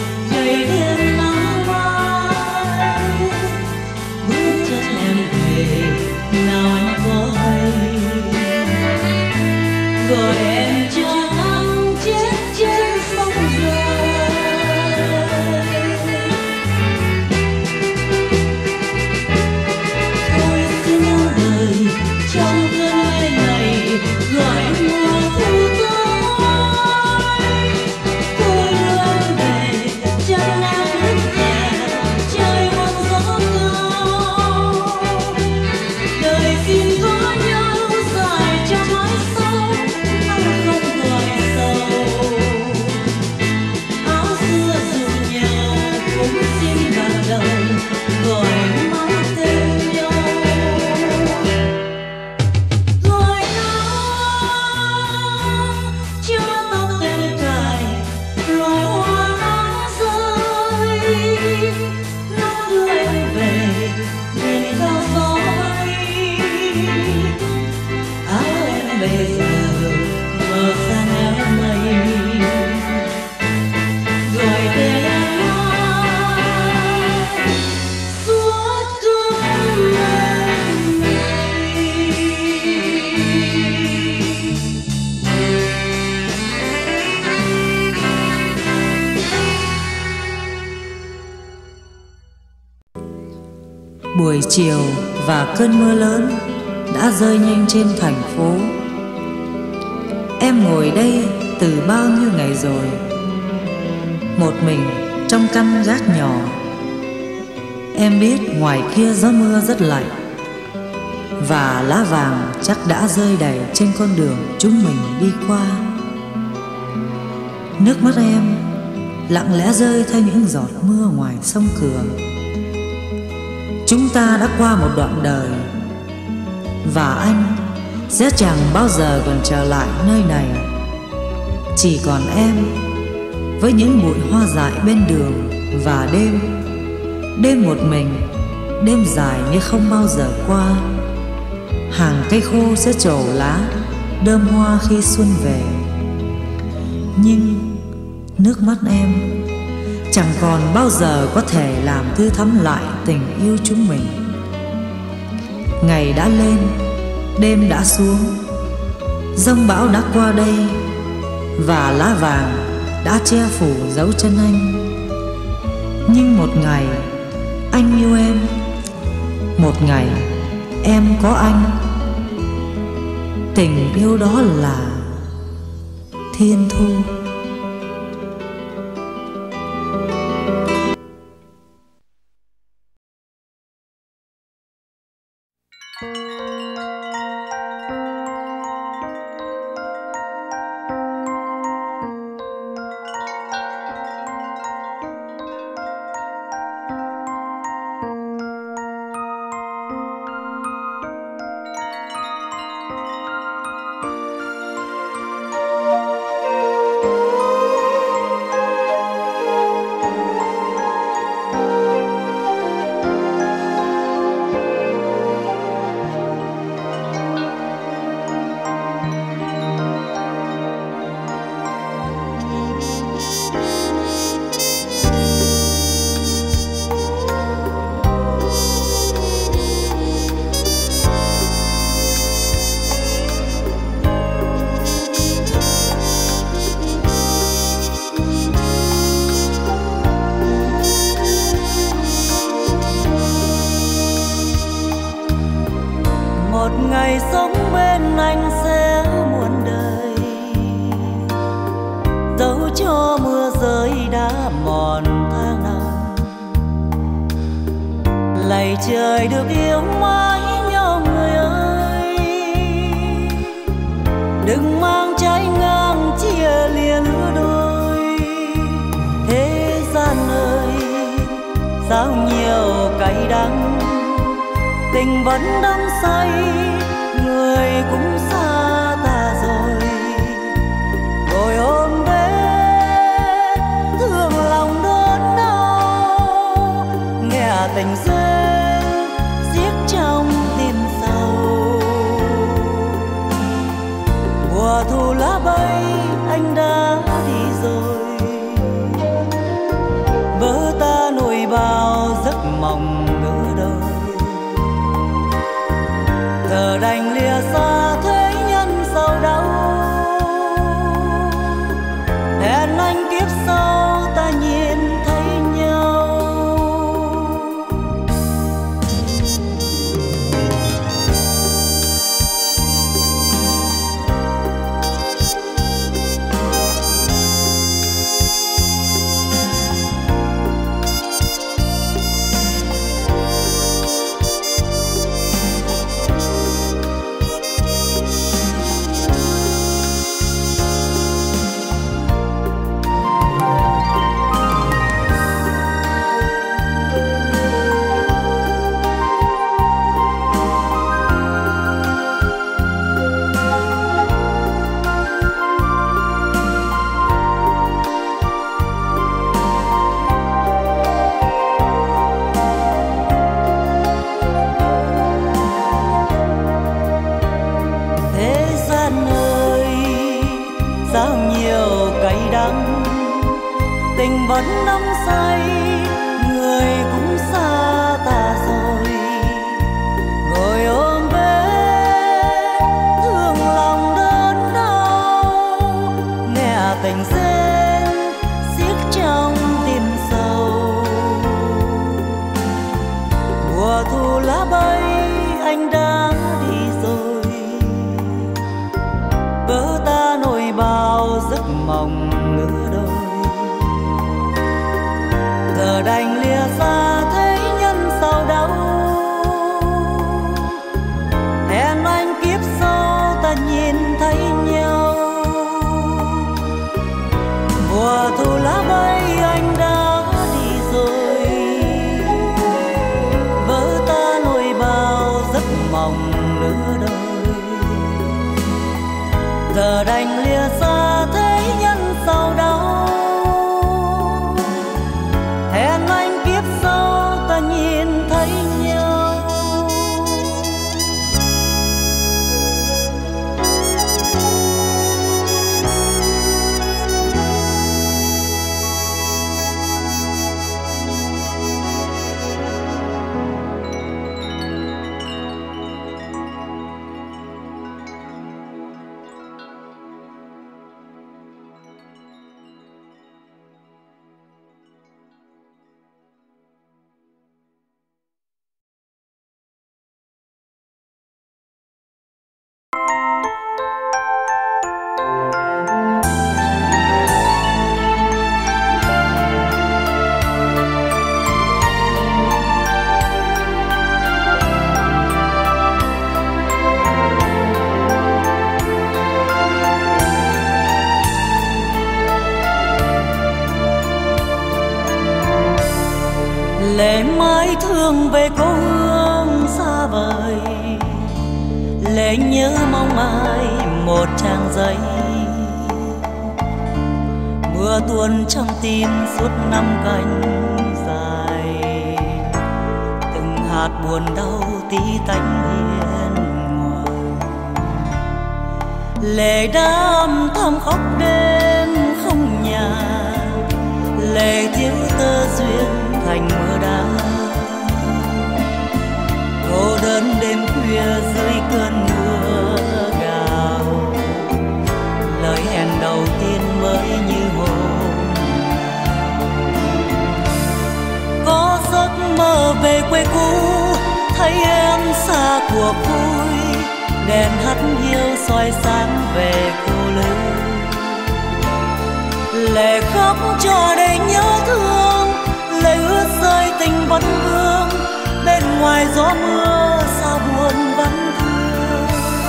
Bước chân em về
Buổi chiều và cơn mưa lớn đã rơi nhanh trên thành phố. Em ngồi đây từ bao nhiêu ngày rồi, một mình trong căn gác nhỏ. Em biết ngoài kia gió mưa rất lạnh, và lá vàng chắc đã rơi đầy trên con đường chúng mình đi qua. Nước mắt em lặng lẽ rơi theo những giọt mưa ngoài sông Cửa. Chúng ta đã qua một đoạn đời, và anh sẽ chẳng bao giờ còn trở lại nơi này. Chỉ còn em với những bụi hoa dại bên đường và đêm. Đêm một mình, đêm dài như không bao giờ qua. Hàng cây khô sẽ trổ lá, đơm hoa khi xuân về. Nhưng nước mắt em chẳng còn bao giờ có thể làm tươi thắm lại tình yêu chúng mình. Ngày đã lên, đêm đã xuống, giông bão đã qua đây, và lá vàng đã che phủ dấu chân anh. Nhưng một ngày anh yêu em, một ngày em có anh. Tình yêu đó là thiên thu.
Ngày sống bên anh sẽ muôn đời, dẫu cho mưa rơi đã mòn tháng năm. Lạy trời được yêu mãi nhau người ơi, đừng mang trái ngang chia lìa lứa đôi. Thế gian ơi, sao nhiều cay đắng, tình vẫn đắm say, người cũng xa ta rồi. Rồi ôm đến thương lòng đớn đau, nghe tình duyên xiết trong tim sầu. Mùa thu lá bay anh đã đi rồi, vỡ ta nổi bao giấc mộng nửa đời. Giờ đành lìa xa thế nhân sầu đau, hẹn anh kiếp sau ta nhìn thấy nhau. Tình vẫn đắm say, người cũng xa ta rồi. Ngồi ôm bên thương lòng đớn đau, nghe tình rên xiết trong tim sầu. Mùa thu giờ đành lìa xa thế nhân sao đau. Hẹn anh kiếp sau ta nhìn thấy nhau. Mùa thu lá bay anh đã đi rồi, vỡ ta lối bao giấc mộng nửa đời. Giờ đành lìa xa thế nhân sao đau. Hẹn anh kiếp sau ta nhìn thấy nhau. Lệ mãi thương về cố hương xa vời, lệ nhớ mong ai một trang giấy. Mưa tuôn trong tim suốt năm cánh dài, từng hạt buồn đau tí tách hiền ngoài. Lệ đã âm thầm khóc đêm không nhà, lệ thiếu tơ duyên thành mưa đá. Cô đơn đêm khuya dưới cơn mưa gào, lời hẹn đầu tiên mới như hôm. Có giấc mơ về quê cũ, thấy em xa cuộc vui, đèn hắt hiu soi sáng về cô lưu. Lệ khóc cho để nhớ thương, lệ ướt rơi tình vẫn vương. Bên ngoài gió mưa sao buồn vắng thương,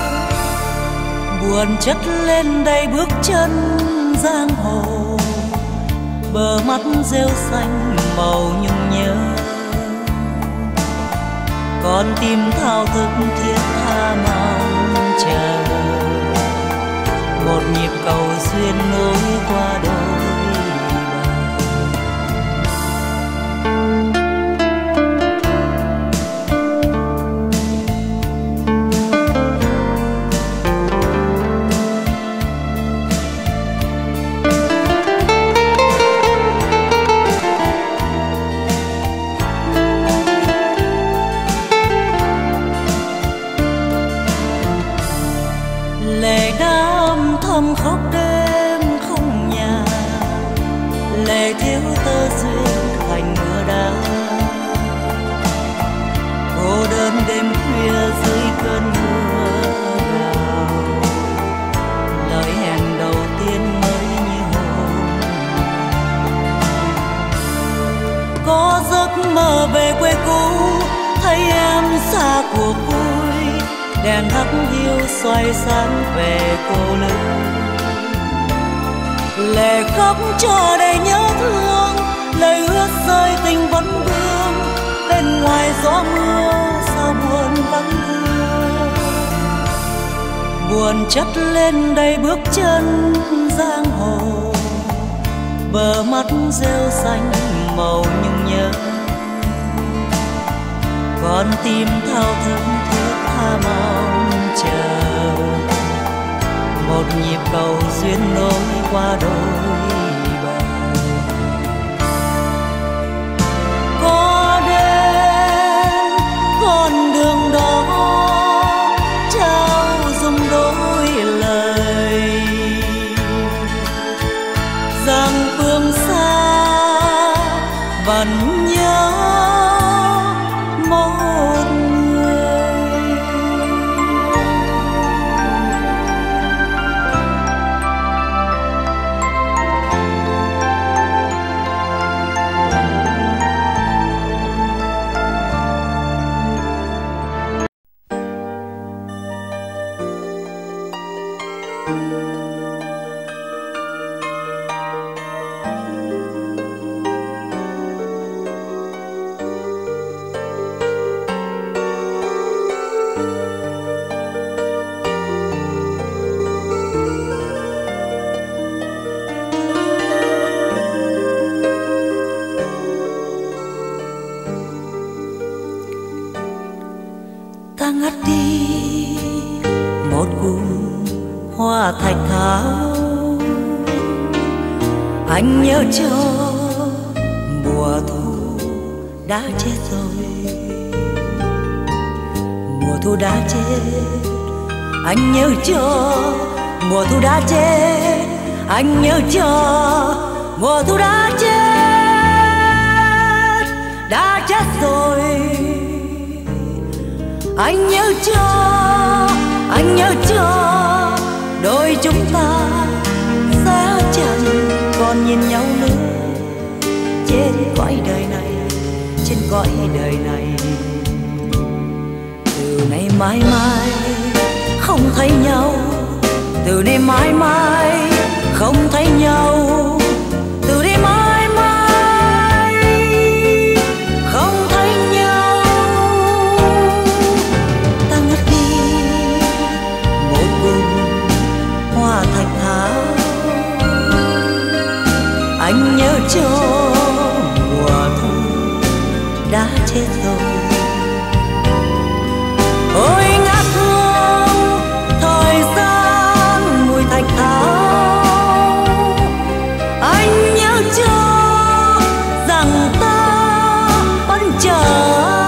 buồn chất lên đầy bước chân giang hồ. Bờ mắt rêu xanh màu nhung nhớ, con tim thao thức thiết tha mong chờ. Một nhịp cầu duyên nối qua đôi. Lệ đã âm thầm khóc đêm không nhà, lệ thiếu tơ duyên thành mưa đá. Cô đơn đêm khuya dưới cơn mưa gào, lời hẹn đầu tiên mới như hôm. Có giấc mơ về quê cũ, thấy em xa cuộc vui, đèn hắt hiu xoay sáng về cô lưu. Lệ khóc cho để nhớ thương, lời ướt rơi tình vẫn vương. Bên ngoài gió mưa sao buồn vắng thương, buồn chất lên đầy bước chân giang hồ. Bờ mắt rêu xanh màu nhung nhớ, con tim thao thức thiết tha mong chờ. Một nhịp cầu duyên nối qua đôi bờ. Có đến con đường đó trao dùng đôi lời, rằng phương xa vẫn nhớ một người. ngắt đi một cụm hoa thạch thảo. Anh nhớ cho mùa thu đã chết rồi, mùa thu đã chết. Anh nhớ cho mùa thu đã chết, anh nhớ cho mùa thu đã chết rồi. Anh nhớ cho đôi chúng ta sẽ chẳng còn nhìn nhau nữa trên cõi đời này, trên cõi đời này. Từ nay mãi mãi không thấy nhau, từ nay mãi mãi không thấy nhau, từ nay mãi mãi không thấy nhau. Ta ngắt đi một cụm hoa thạch thảo. Anh nhớ cho mùa thu đã chết rồi. Ôi ngát hương thời gian mùi thạch thảo. Anh nhớ cho rằng ta vẫn chờ.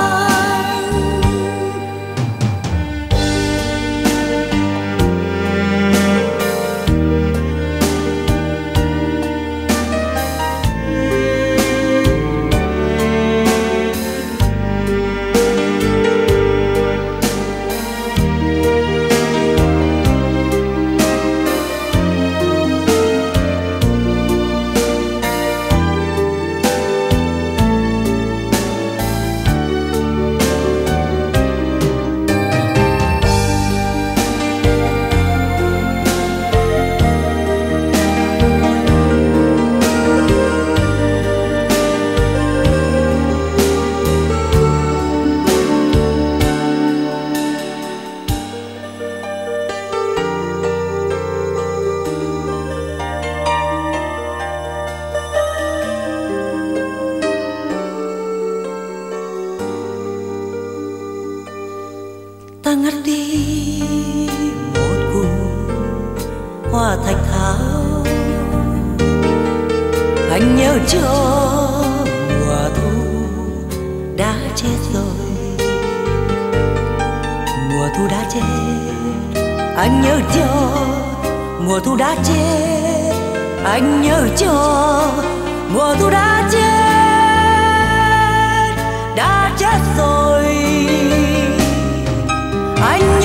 Ta ngắt đi một cụm hoa thạch thảo. Anh nhớ cho mùa thu đã chết rồi, mùa thu đã chết. Anh nhớ cho mùa thu đã chết, anh nhớ cho mùa thu đã chết rồi. Anh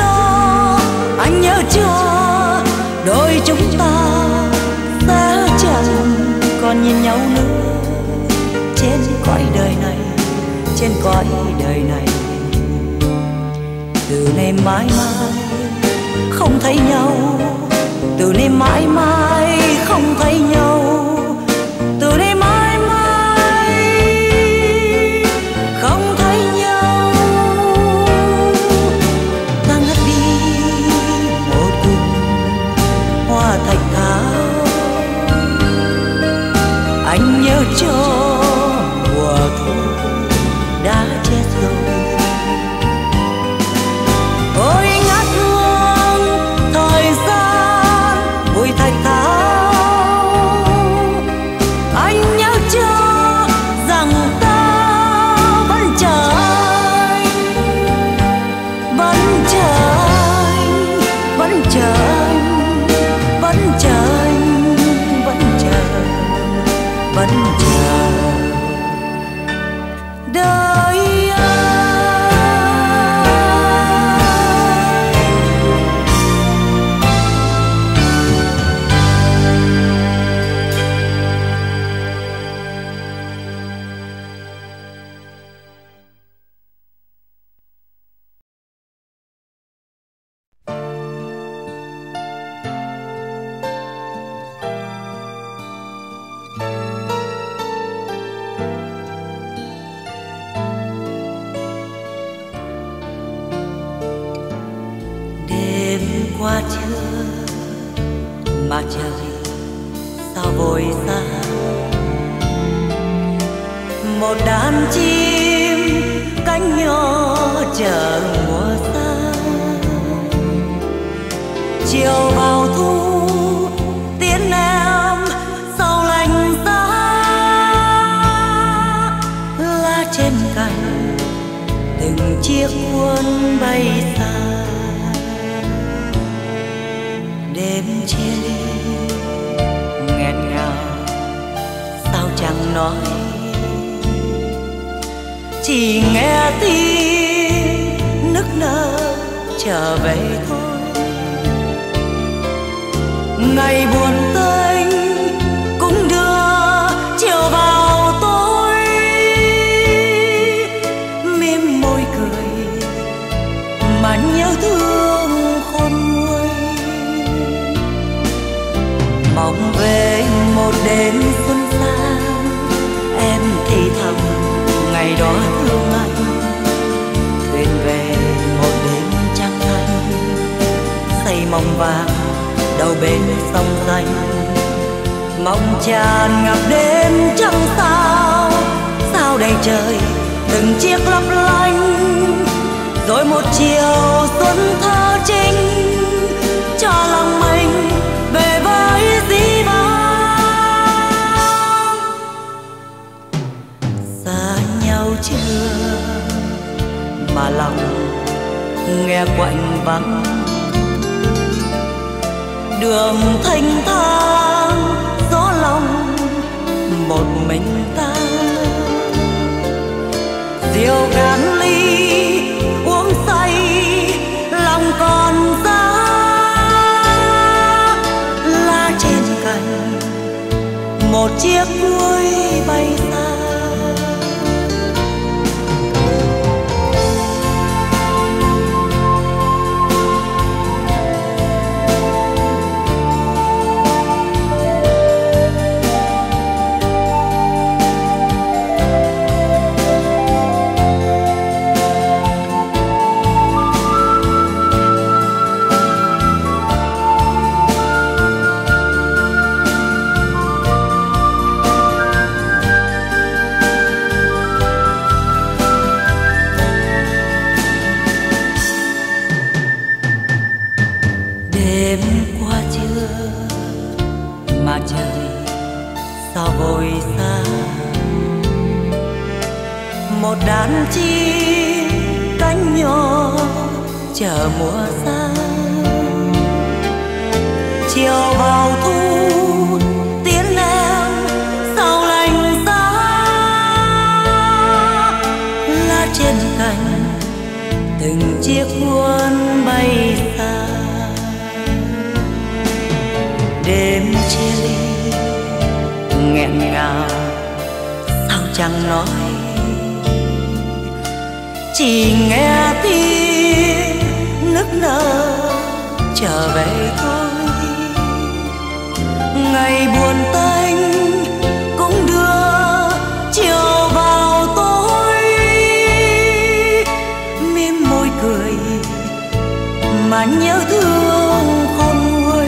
nhớ cho đôi chúng ta sẽ chẳng còn nhìn nhau nữa trên cõi đời này, trên cõi đời này. Từ nay mãi mãi không thấy nhau, từ nay mãi mãi không thấy nhau, từ nay mãi mãi không thấy nhau. Ta ngắt đi một cụm hoa thạch thảo. Anh nhớ cho mùa thu đã chết rồi. Ôi ngát hương thời gian mùi thạch thảo. Anh nhớ cho rằng ta vẫn chờ anh, vẫn chờ anh, vẫn chờ anh, vẫn chờ anh, vẫn chờ, vẫn chờ đời anh. Qua trưa mà trời sao vội xa. Một đàn chim cánh nhỏ chờ mùa xa. Chiều vào thu tiến em sau lạnh giá, lá trên cành từng chiếc cuốn bay xa. Đêm chia ly nghẹn ngào sao chẳng nói, chỉ nghe tiếng nức nở trở về thôi. Ngày buồn tênh cũng đưa chiều vào tối, mím môi cười mà nhớ thương khôn nguôi. Mong về một đêm xuân sang, em thì thầm ngày đó thương anh. Thuyền về một đêm trăng thanh, xây mộng vàng đầu bên sông xanh. Mộng tràn ngập đêm trăng sao, sao đầy trời từng chiếc lấp lánh. Rồi một chiều xuân thơ trinh cho lòng mình về với dĩ vãng. Xa nhau chưa mà lòng nghe quạnh vắng, đường thanh thang gió lòng một mình ta. Rượu cạn ly uống say lòng còn giá, lá trên cành một chiếc cuối bay xa. Đêm qua trưa mà trời sao vội xa. Một đàn chim cánh nhỏ chờ mùa xa. Chiều vào thu tiến em sau lạnh giá, lá trên cành từng chiếc cuốn bay xa. Đêm chia ly nghẹn ngào sao chẳng nói, chỉ nghe tiếng nức nở trở về thôi. Ngày buồn tênh cũng đưa chiều vào tối, mím môi cười mà nhớ thương khôn nguôi.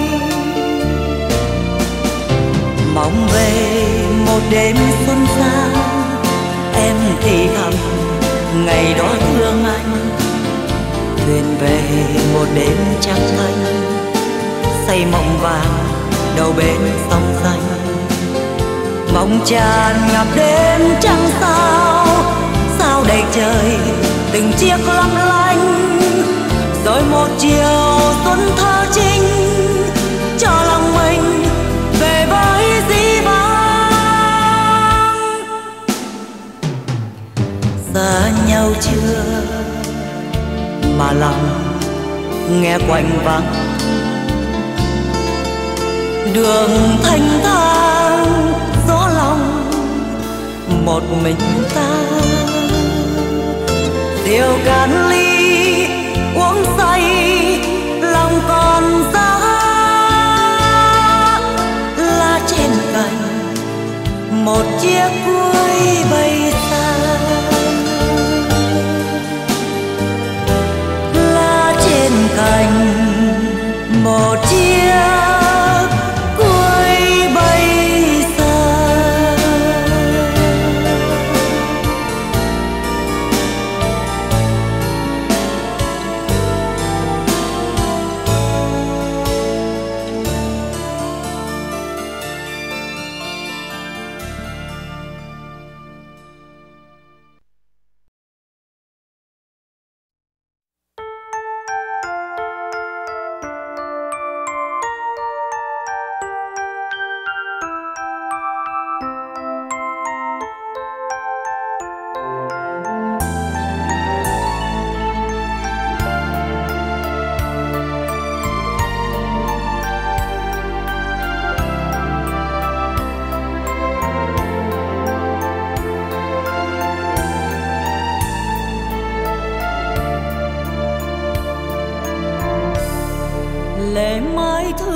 Mong về một đêm xuân sang, em thì thầm ngày đó thương anh. Thuyền về một đêm trăng thanh, xây mộng vàng đầu bên sông xanh. Mộng tràn ngập đêm trăng sao, sao đầy trời từng chiếc lấp lánh. Rồi một chiều xuân thơ trinh cho lòng mình về với dĩ vãng. Xa nhau chưa mà lòng nghe quạnh vắng, đường thanh thang gió lòng một mình ta. Rượu cạn ly uống say lòng còn giá, lá trên cành một chiếc cuối bay xa. Lá trên cành một chiếc cuối bay xa.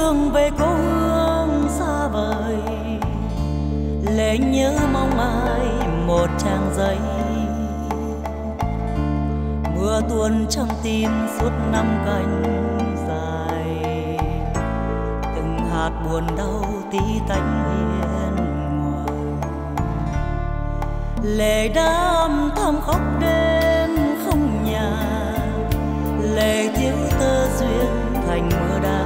đường về cố hương xa vời, lệ nhớ mong ai một trang giấy. Mưa tuôn trong tim suốt năm cánh dài, từng hạt buồn đau tí tách hiên ngoài. Lệ đã âm thầm khóc đêm không nhà, lệ thiếu tơ duyên thành mưa đá.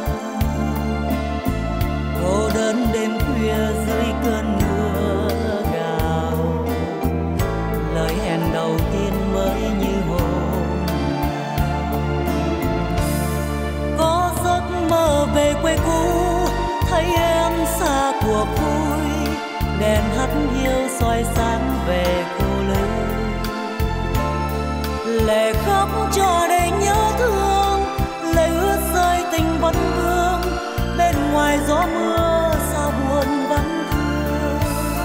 Cô đơn đêm khuya dưới cơn mưa gào, lời hẹn đầu tiên mới như hôm nào. Có giấc mơ về quê cũ, thấy em xa cuộc vui, đèn hắt hiu soi sáng về cô lư. Lệ khóc cho để nhớ thương, lệ ướt rơi tình vẫn vương, bên ngoài gió mưa sao buồn vắng thương.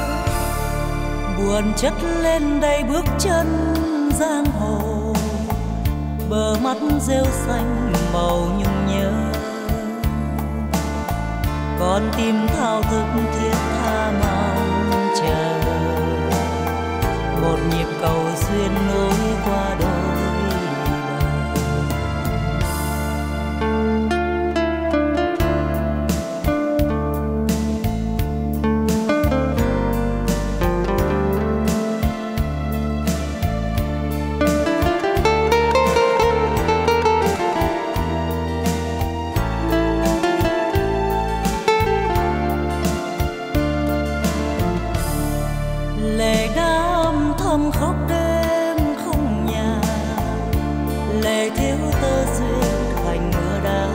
Buồn chất lên đầy bước chân giang hồ, bờ mắt rêu xanh màu nhung nhớ. Con tim thao thức thiết tha mong chờ, một nhịp cầu duyên nối qua đôi. Lệ đã âm thầm khóc đêm không nhà, lệ thiếu tơ duyên thành mưa đá.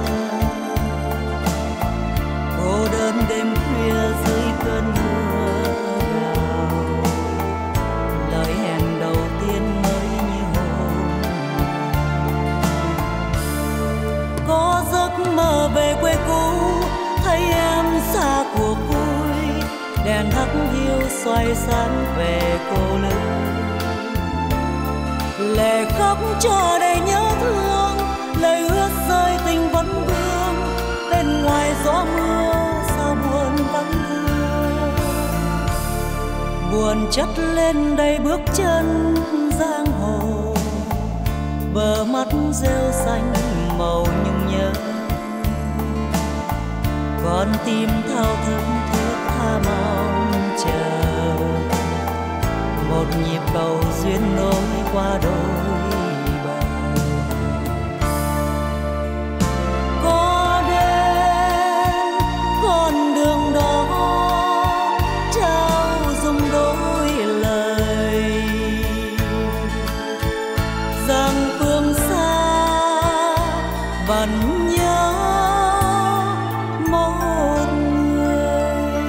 Cô đơn đêm khuya dưới cơn mưa gào, lời hẹn đầu tiên mới như hôm. Có giấc mơ về quê cũ, thấy em xa cuộc vui, đèn hắt hiu xoay sáng về cô lư. Lệ khóc cho để nhớ thương, lời ướt rơi tình vẫn vương, bên ngoài gió mưa sao buồn vắng thương. Buồn chất lên đầy bước chân giang hồ, bờ mắt rêu xanh màu nhung nhớ. Con tim thao thức thiết tha mong chờ, một nhịp cầu duyên nối qua đôi bờ. Có đến con đường đó trao dùng đôi lời, rằng phương xa vẫn nhớ một người.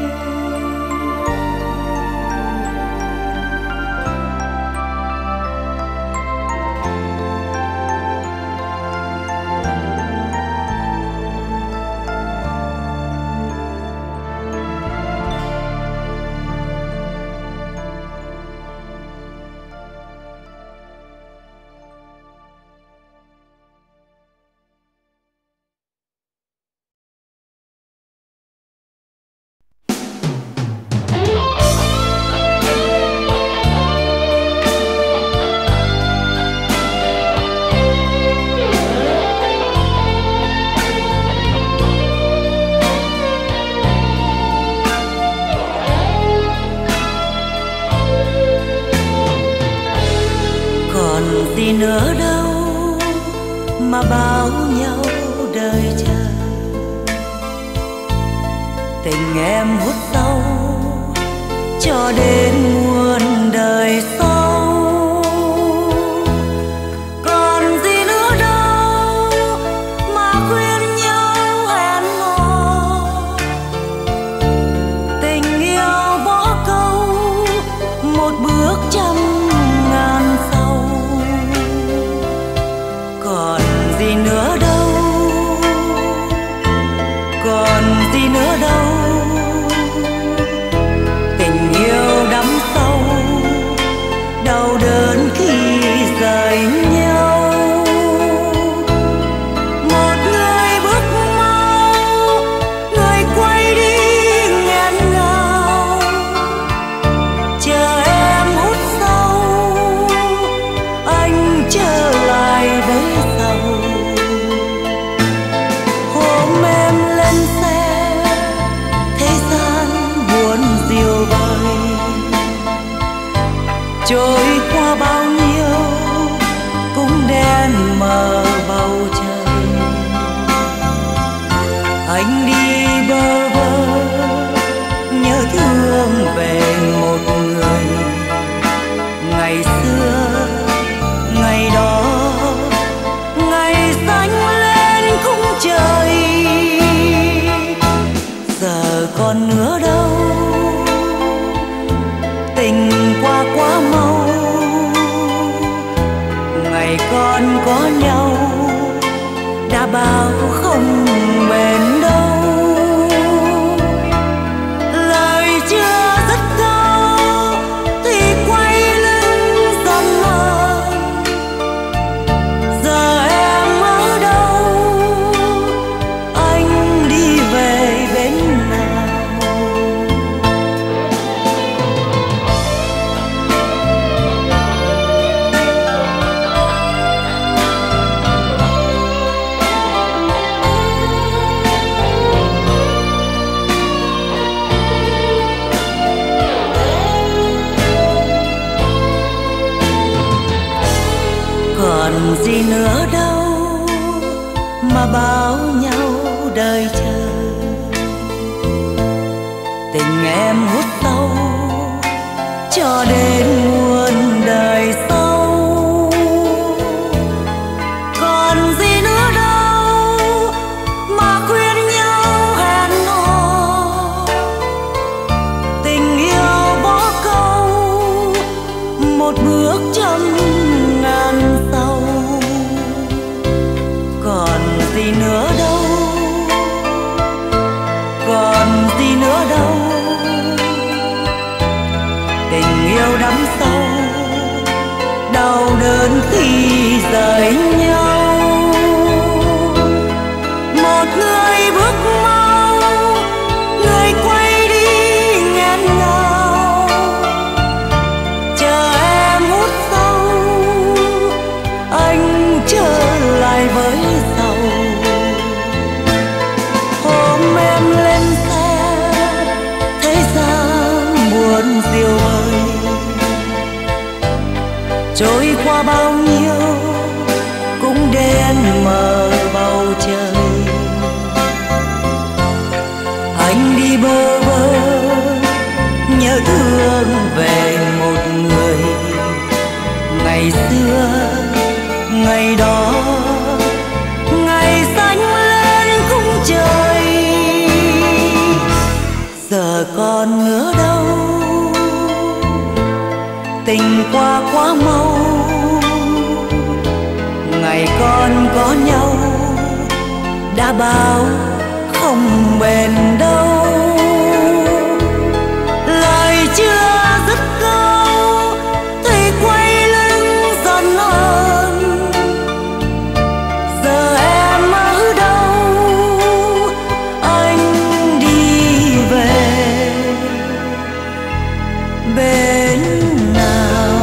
Gì nữa đâu mà bao nhau đời chờ, tình em hút sâu cho đến muôn đời sau. Còn gì nữa đâu mà khuyên nhau hẹn hò, tình yêu võ câu một bước trăm ngàn sau. Còn gì nữa đâu, còn gì nữa đâu, tình yêu đắm sâu đau đớn khi rời nhau. Một người bước mau bao nhiêu cũng đen mờ bầu trời. Anh đi bơ vơ nhớ thương về một người ngày xưa, ngày đó ngày xanh lên khung trời. Giờ còn nữa đâu, tình qua quá mau. Ngày còn có nhau đã bao không bền đâu. Lời chưa dứt câu thì quay lưng dần mòn. Giờ em ở đâu, anh đi về bên nào? Còn gì nữa đâu mà bao nhau đời chờ. Tình em hút sâu cho đến muôn đời sau. Còn gì nữa đâu mà khuyên nhau hẹn hò. Tình yêu bỏ câu một bước trăm ngàn sau. Còn gì nữa đâu, còn gì nữa đâu. Tình yêu đắm sâu đau đớn khi rời nhau. Một người bước mau, người quay đi nghẹn ngào. Chờ em hút sâu, anh trở lại với sau. Hôm em lên xe thấy dáng buồn diều vơi. Trôi qua bao nhiêu cũng đen mờ bầu trời. Anh đi bơ vơ nhớ thương về một người ngày xưa, ngày đó ngày xanh lên khung trời. Giờ còn nữa đâu, tình qua quá mau. Ngày còn có nhau đã bao không bền đâu. Lời chưa dứt câu thì quay lưng dần hơn. Giờ em ở đâu, anh đi về bên nào?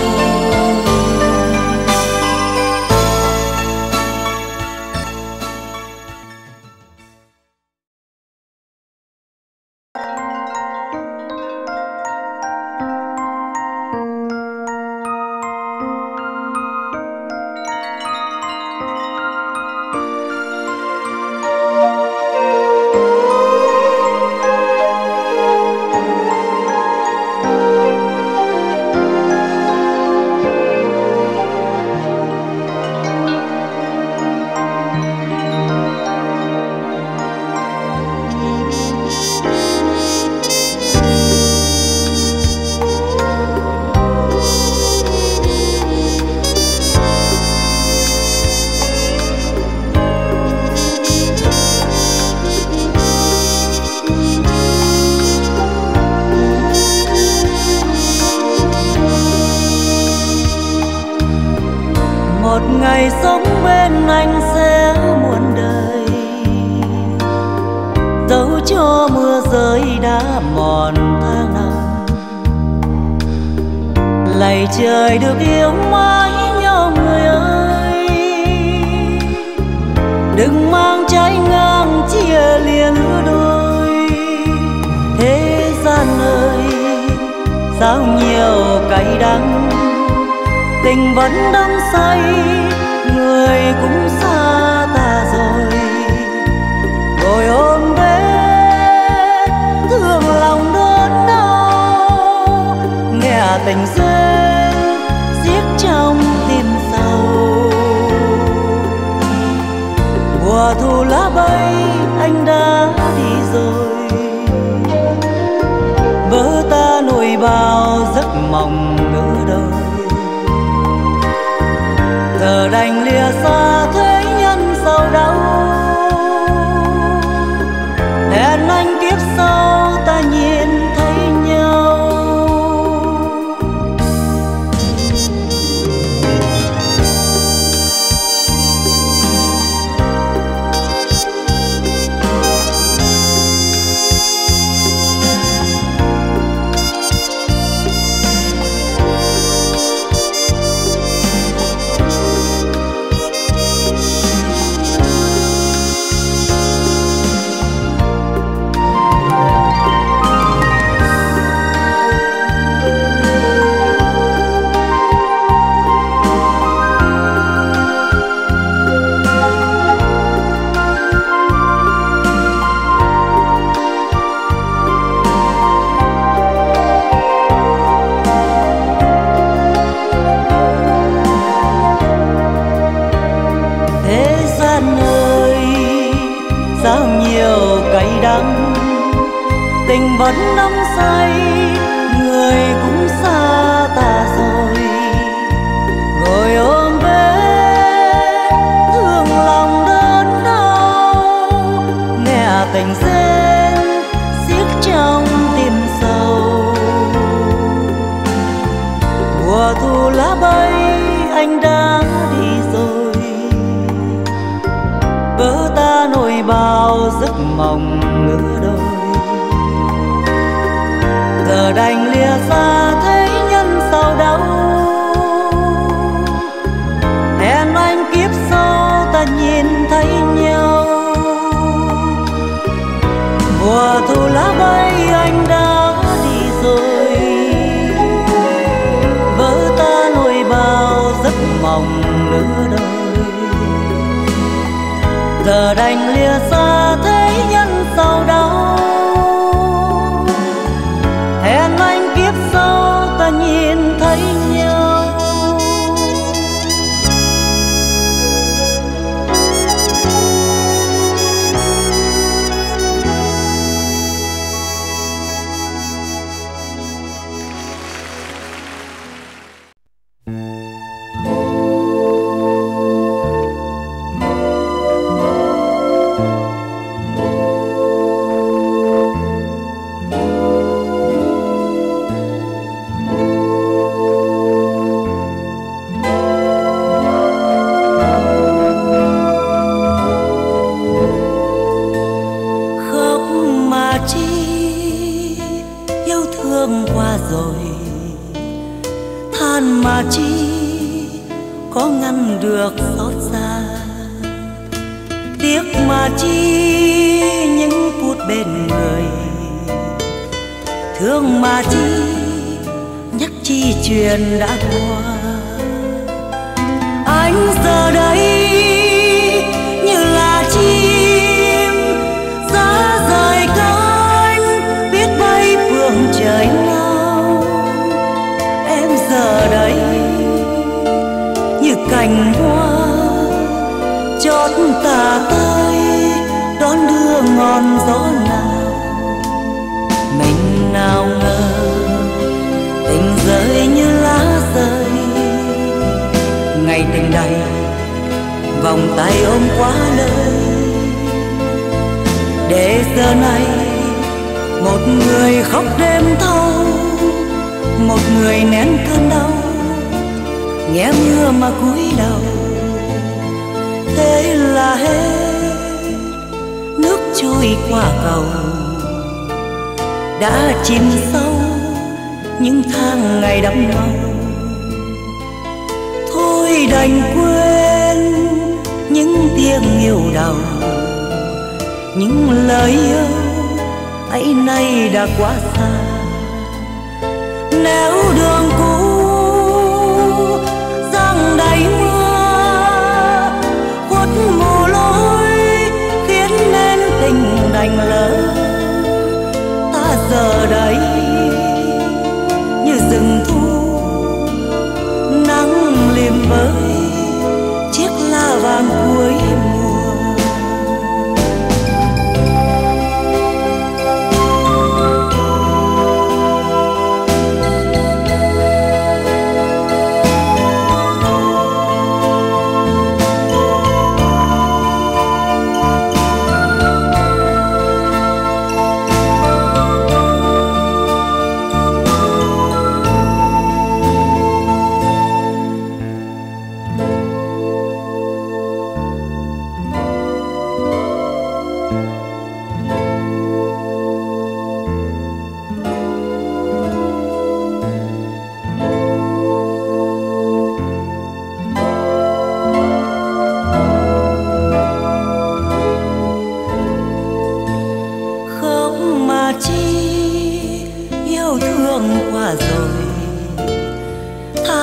Một ngày sống bên anh sẽ muôn đời, dẫu cho mưa rơi đã mòn tháng năm. Lạy trời được yêu mãi nhau người ơi, đừng mang trái ngang chia liền đôi. Thế gian ơi sao nhiều cay đắng, tình vẫn đắm say, người cũng xa ta rồi. Ngồi ôm bếp thương lòng đớn đau, nghe tình duyên xiết trong tim sầu. Mùa thu lá bay anh đã đi rồi, vỡ ta nổi bao giấc mộng nửa đời. Giờ đành lìa xa thế nhân sầu đau, hẹn anh kiếp sau ta nhìn thấy nhau. Tình vẫn đắm say, người cũng xa ta rồi. Ngồi ôm bếp thương lòng đớn đau, nghe tình rên xiết trong tim sầu. Mùa thu lá bay anh đã đi rồi, vỡ ta nổi bao giấc mộng nửa đời. Giờ đành lìa xa thấy nhân sầu đau, hẹn anh kiếp sau ta nhìn thấy nhau. Mùa thu lá bay anh đã đi rồi, vỡ ta nổi bao giấc mộng nửa đời. Giờ đành lìa xa thấy nhân sầu đau, hẹn anh kiếp sau ta nhìn thấy nhau. Được xót xa, tiếc mà chi những phút bên người, thương mà chi nhắc chi chuyện đã qua. Anh giờ đây như là chim giá rời cánh, biết bay phương trời nào. Em giờ đây như cành hoa chót tà tới, đón đưa ngọn gió nào. Mình nào ngờ tình rơi như lá rơi, ngày tình đầy vòng tay ôm quá lời. Để giờ này một người khóc đêm thâu, một người nén cơn đau, nghe mưa mà cúi đầu. Thế là hết nước trôi qua cầu, đã chìm sâu những tháng ngày đắm màu. Thôi đành quên những tiếng yêu đầu, những lời yêu ấy nay đã quá xa. Nếu đường cũ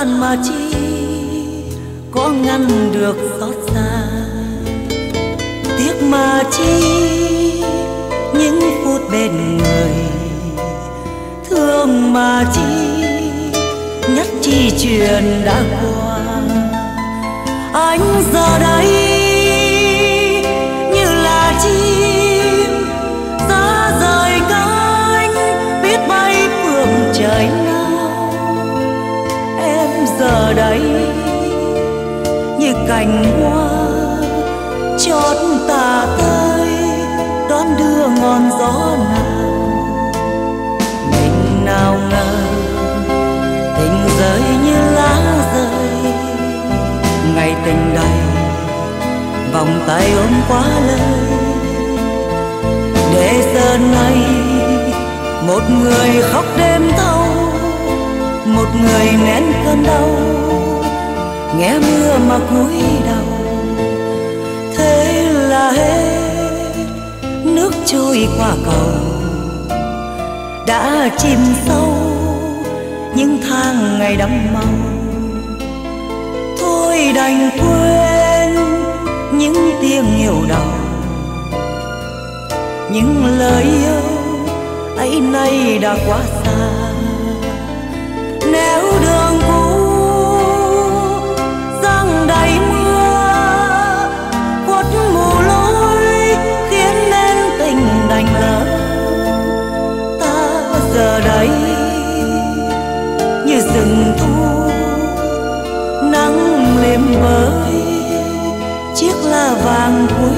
than mà chi có ngăn được xót xa. Tiếc mà chi những phút bên người, thương mà chi nhắc chi chuyện đã qua. Anh giờ đây như là chim xa rời cánh, biết bay phương trời nào. Em giờ đây như cành hoa chót tà tơi, đón đưa ngọn gió nào. Mình nào ngờ tình rơi như lá rơi, ngày tình đầy vòng tay ôm quá lời. Để giờ này một người khóc đêm thâu, một người nén cơn đau, nghe mưa mà cúi đầu. Thế là hết nước trôi qua cầu, đã chìm sâu những tháng ngày đắm màu. Thôi đành quên những tiếng yêu đầu, những lời yêu ấy nay đã quá xa. Nếu đường cũ giăng đầy mưa, khuất mù lối khiến nên tình đành lỡ. Ta giờ đây như rừng thu nắng liềm với chiếc lá vàng cuối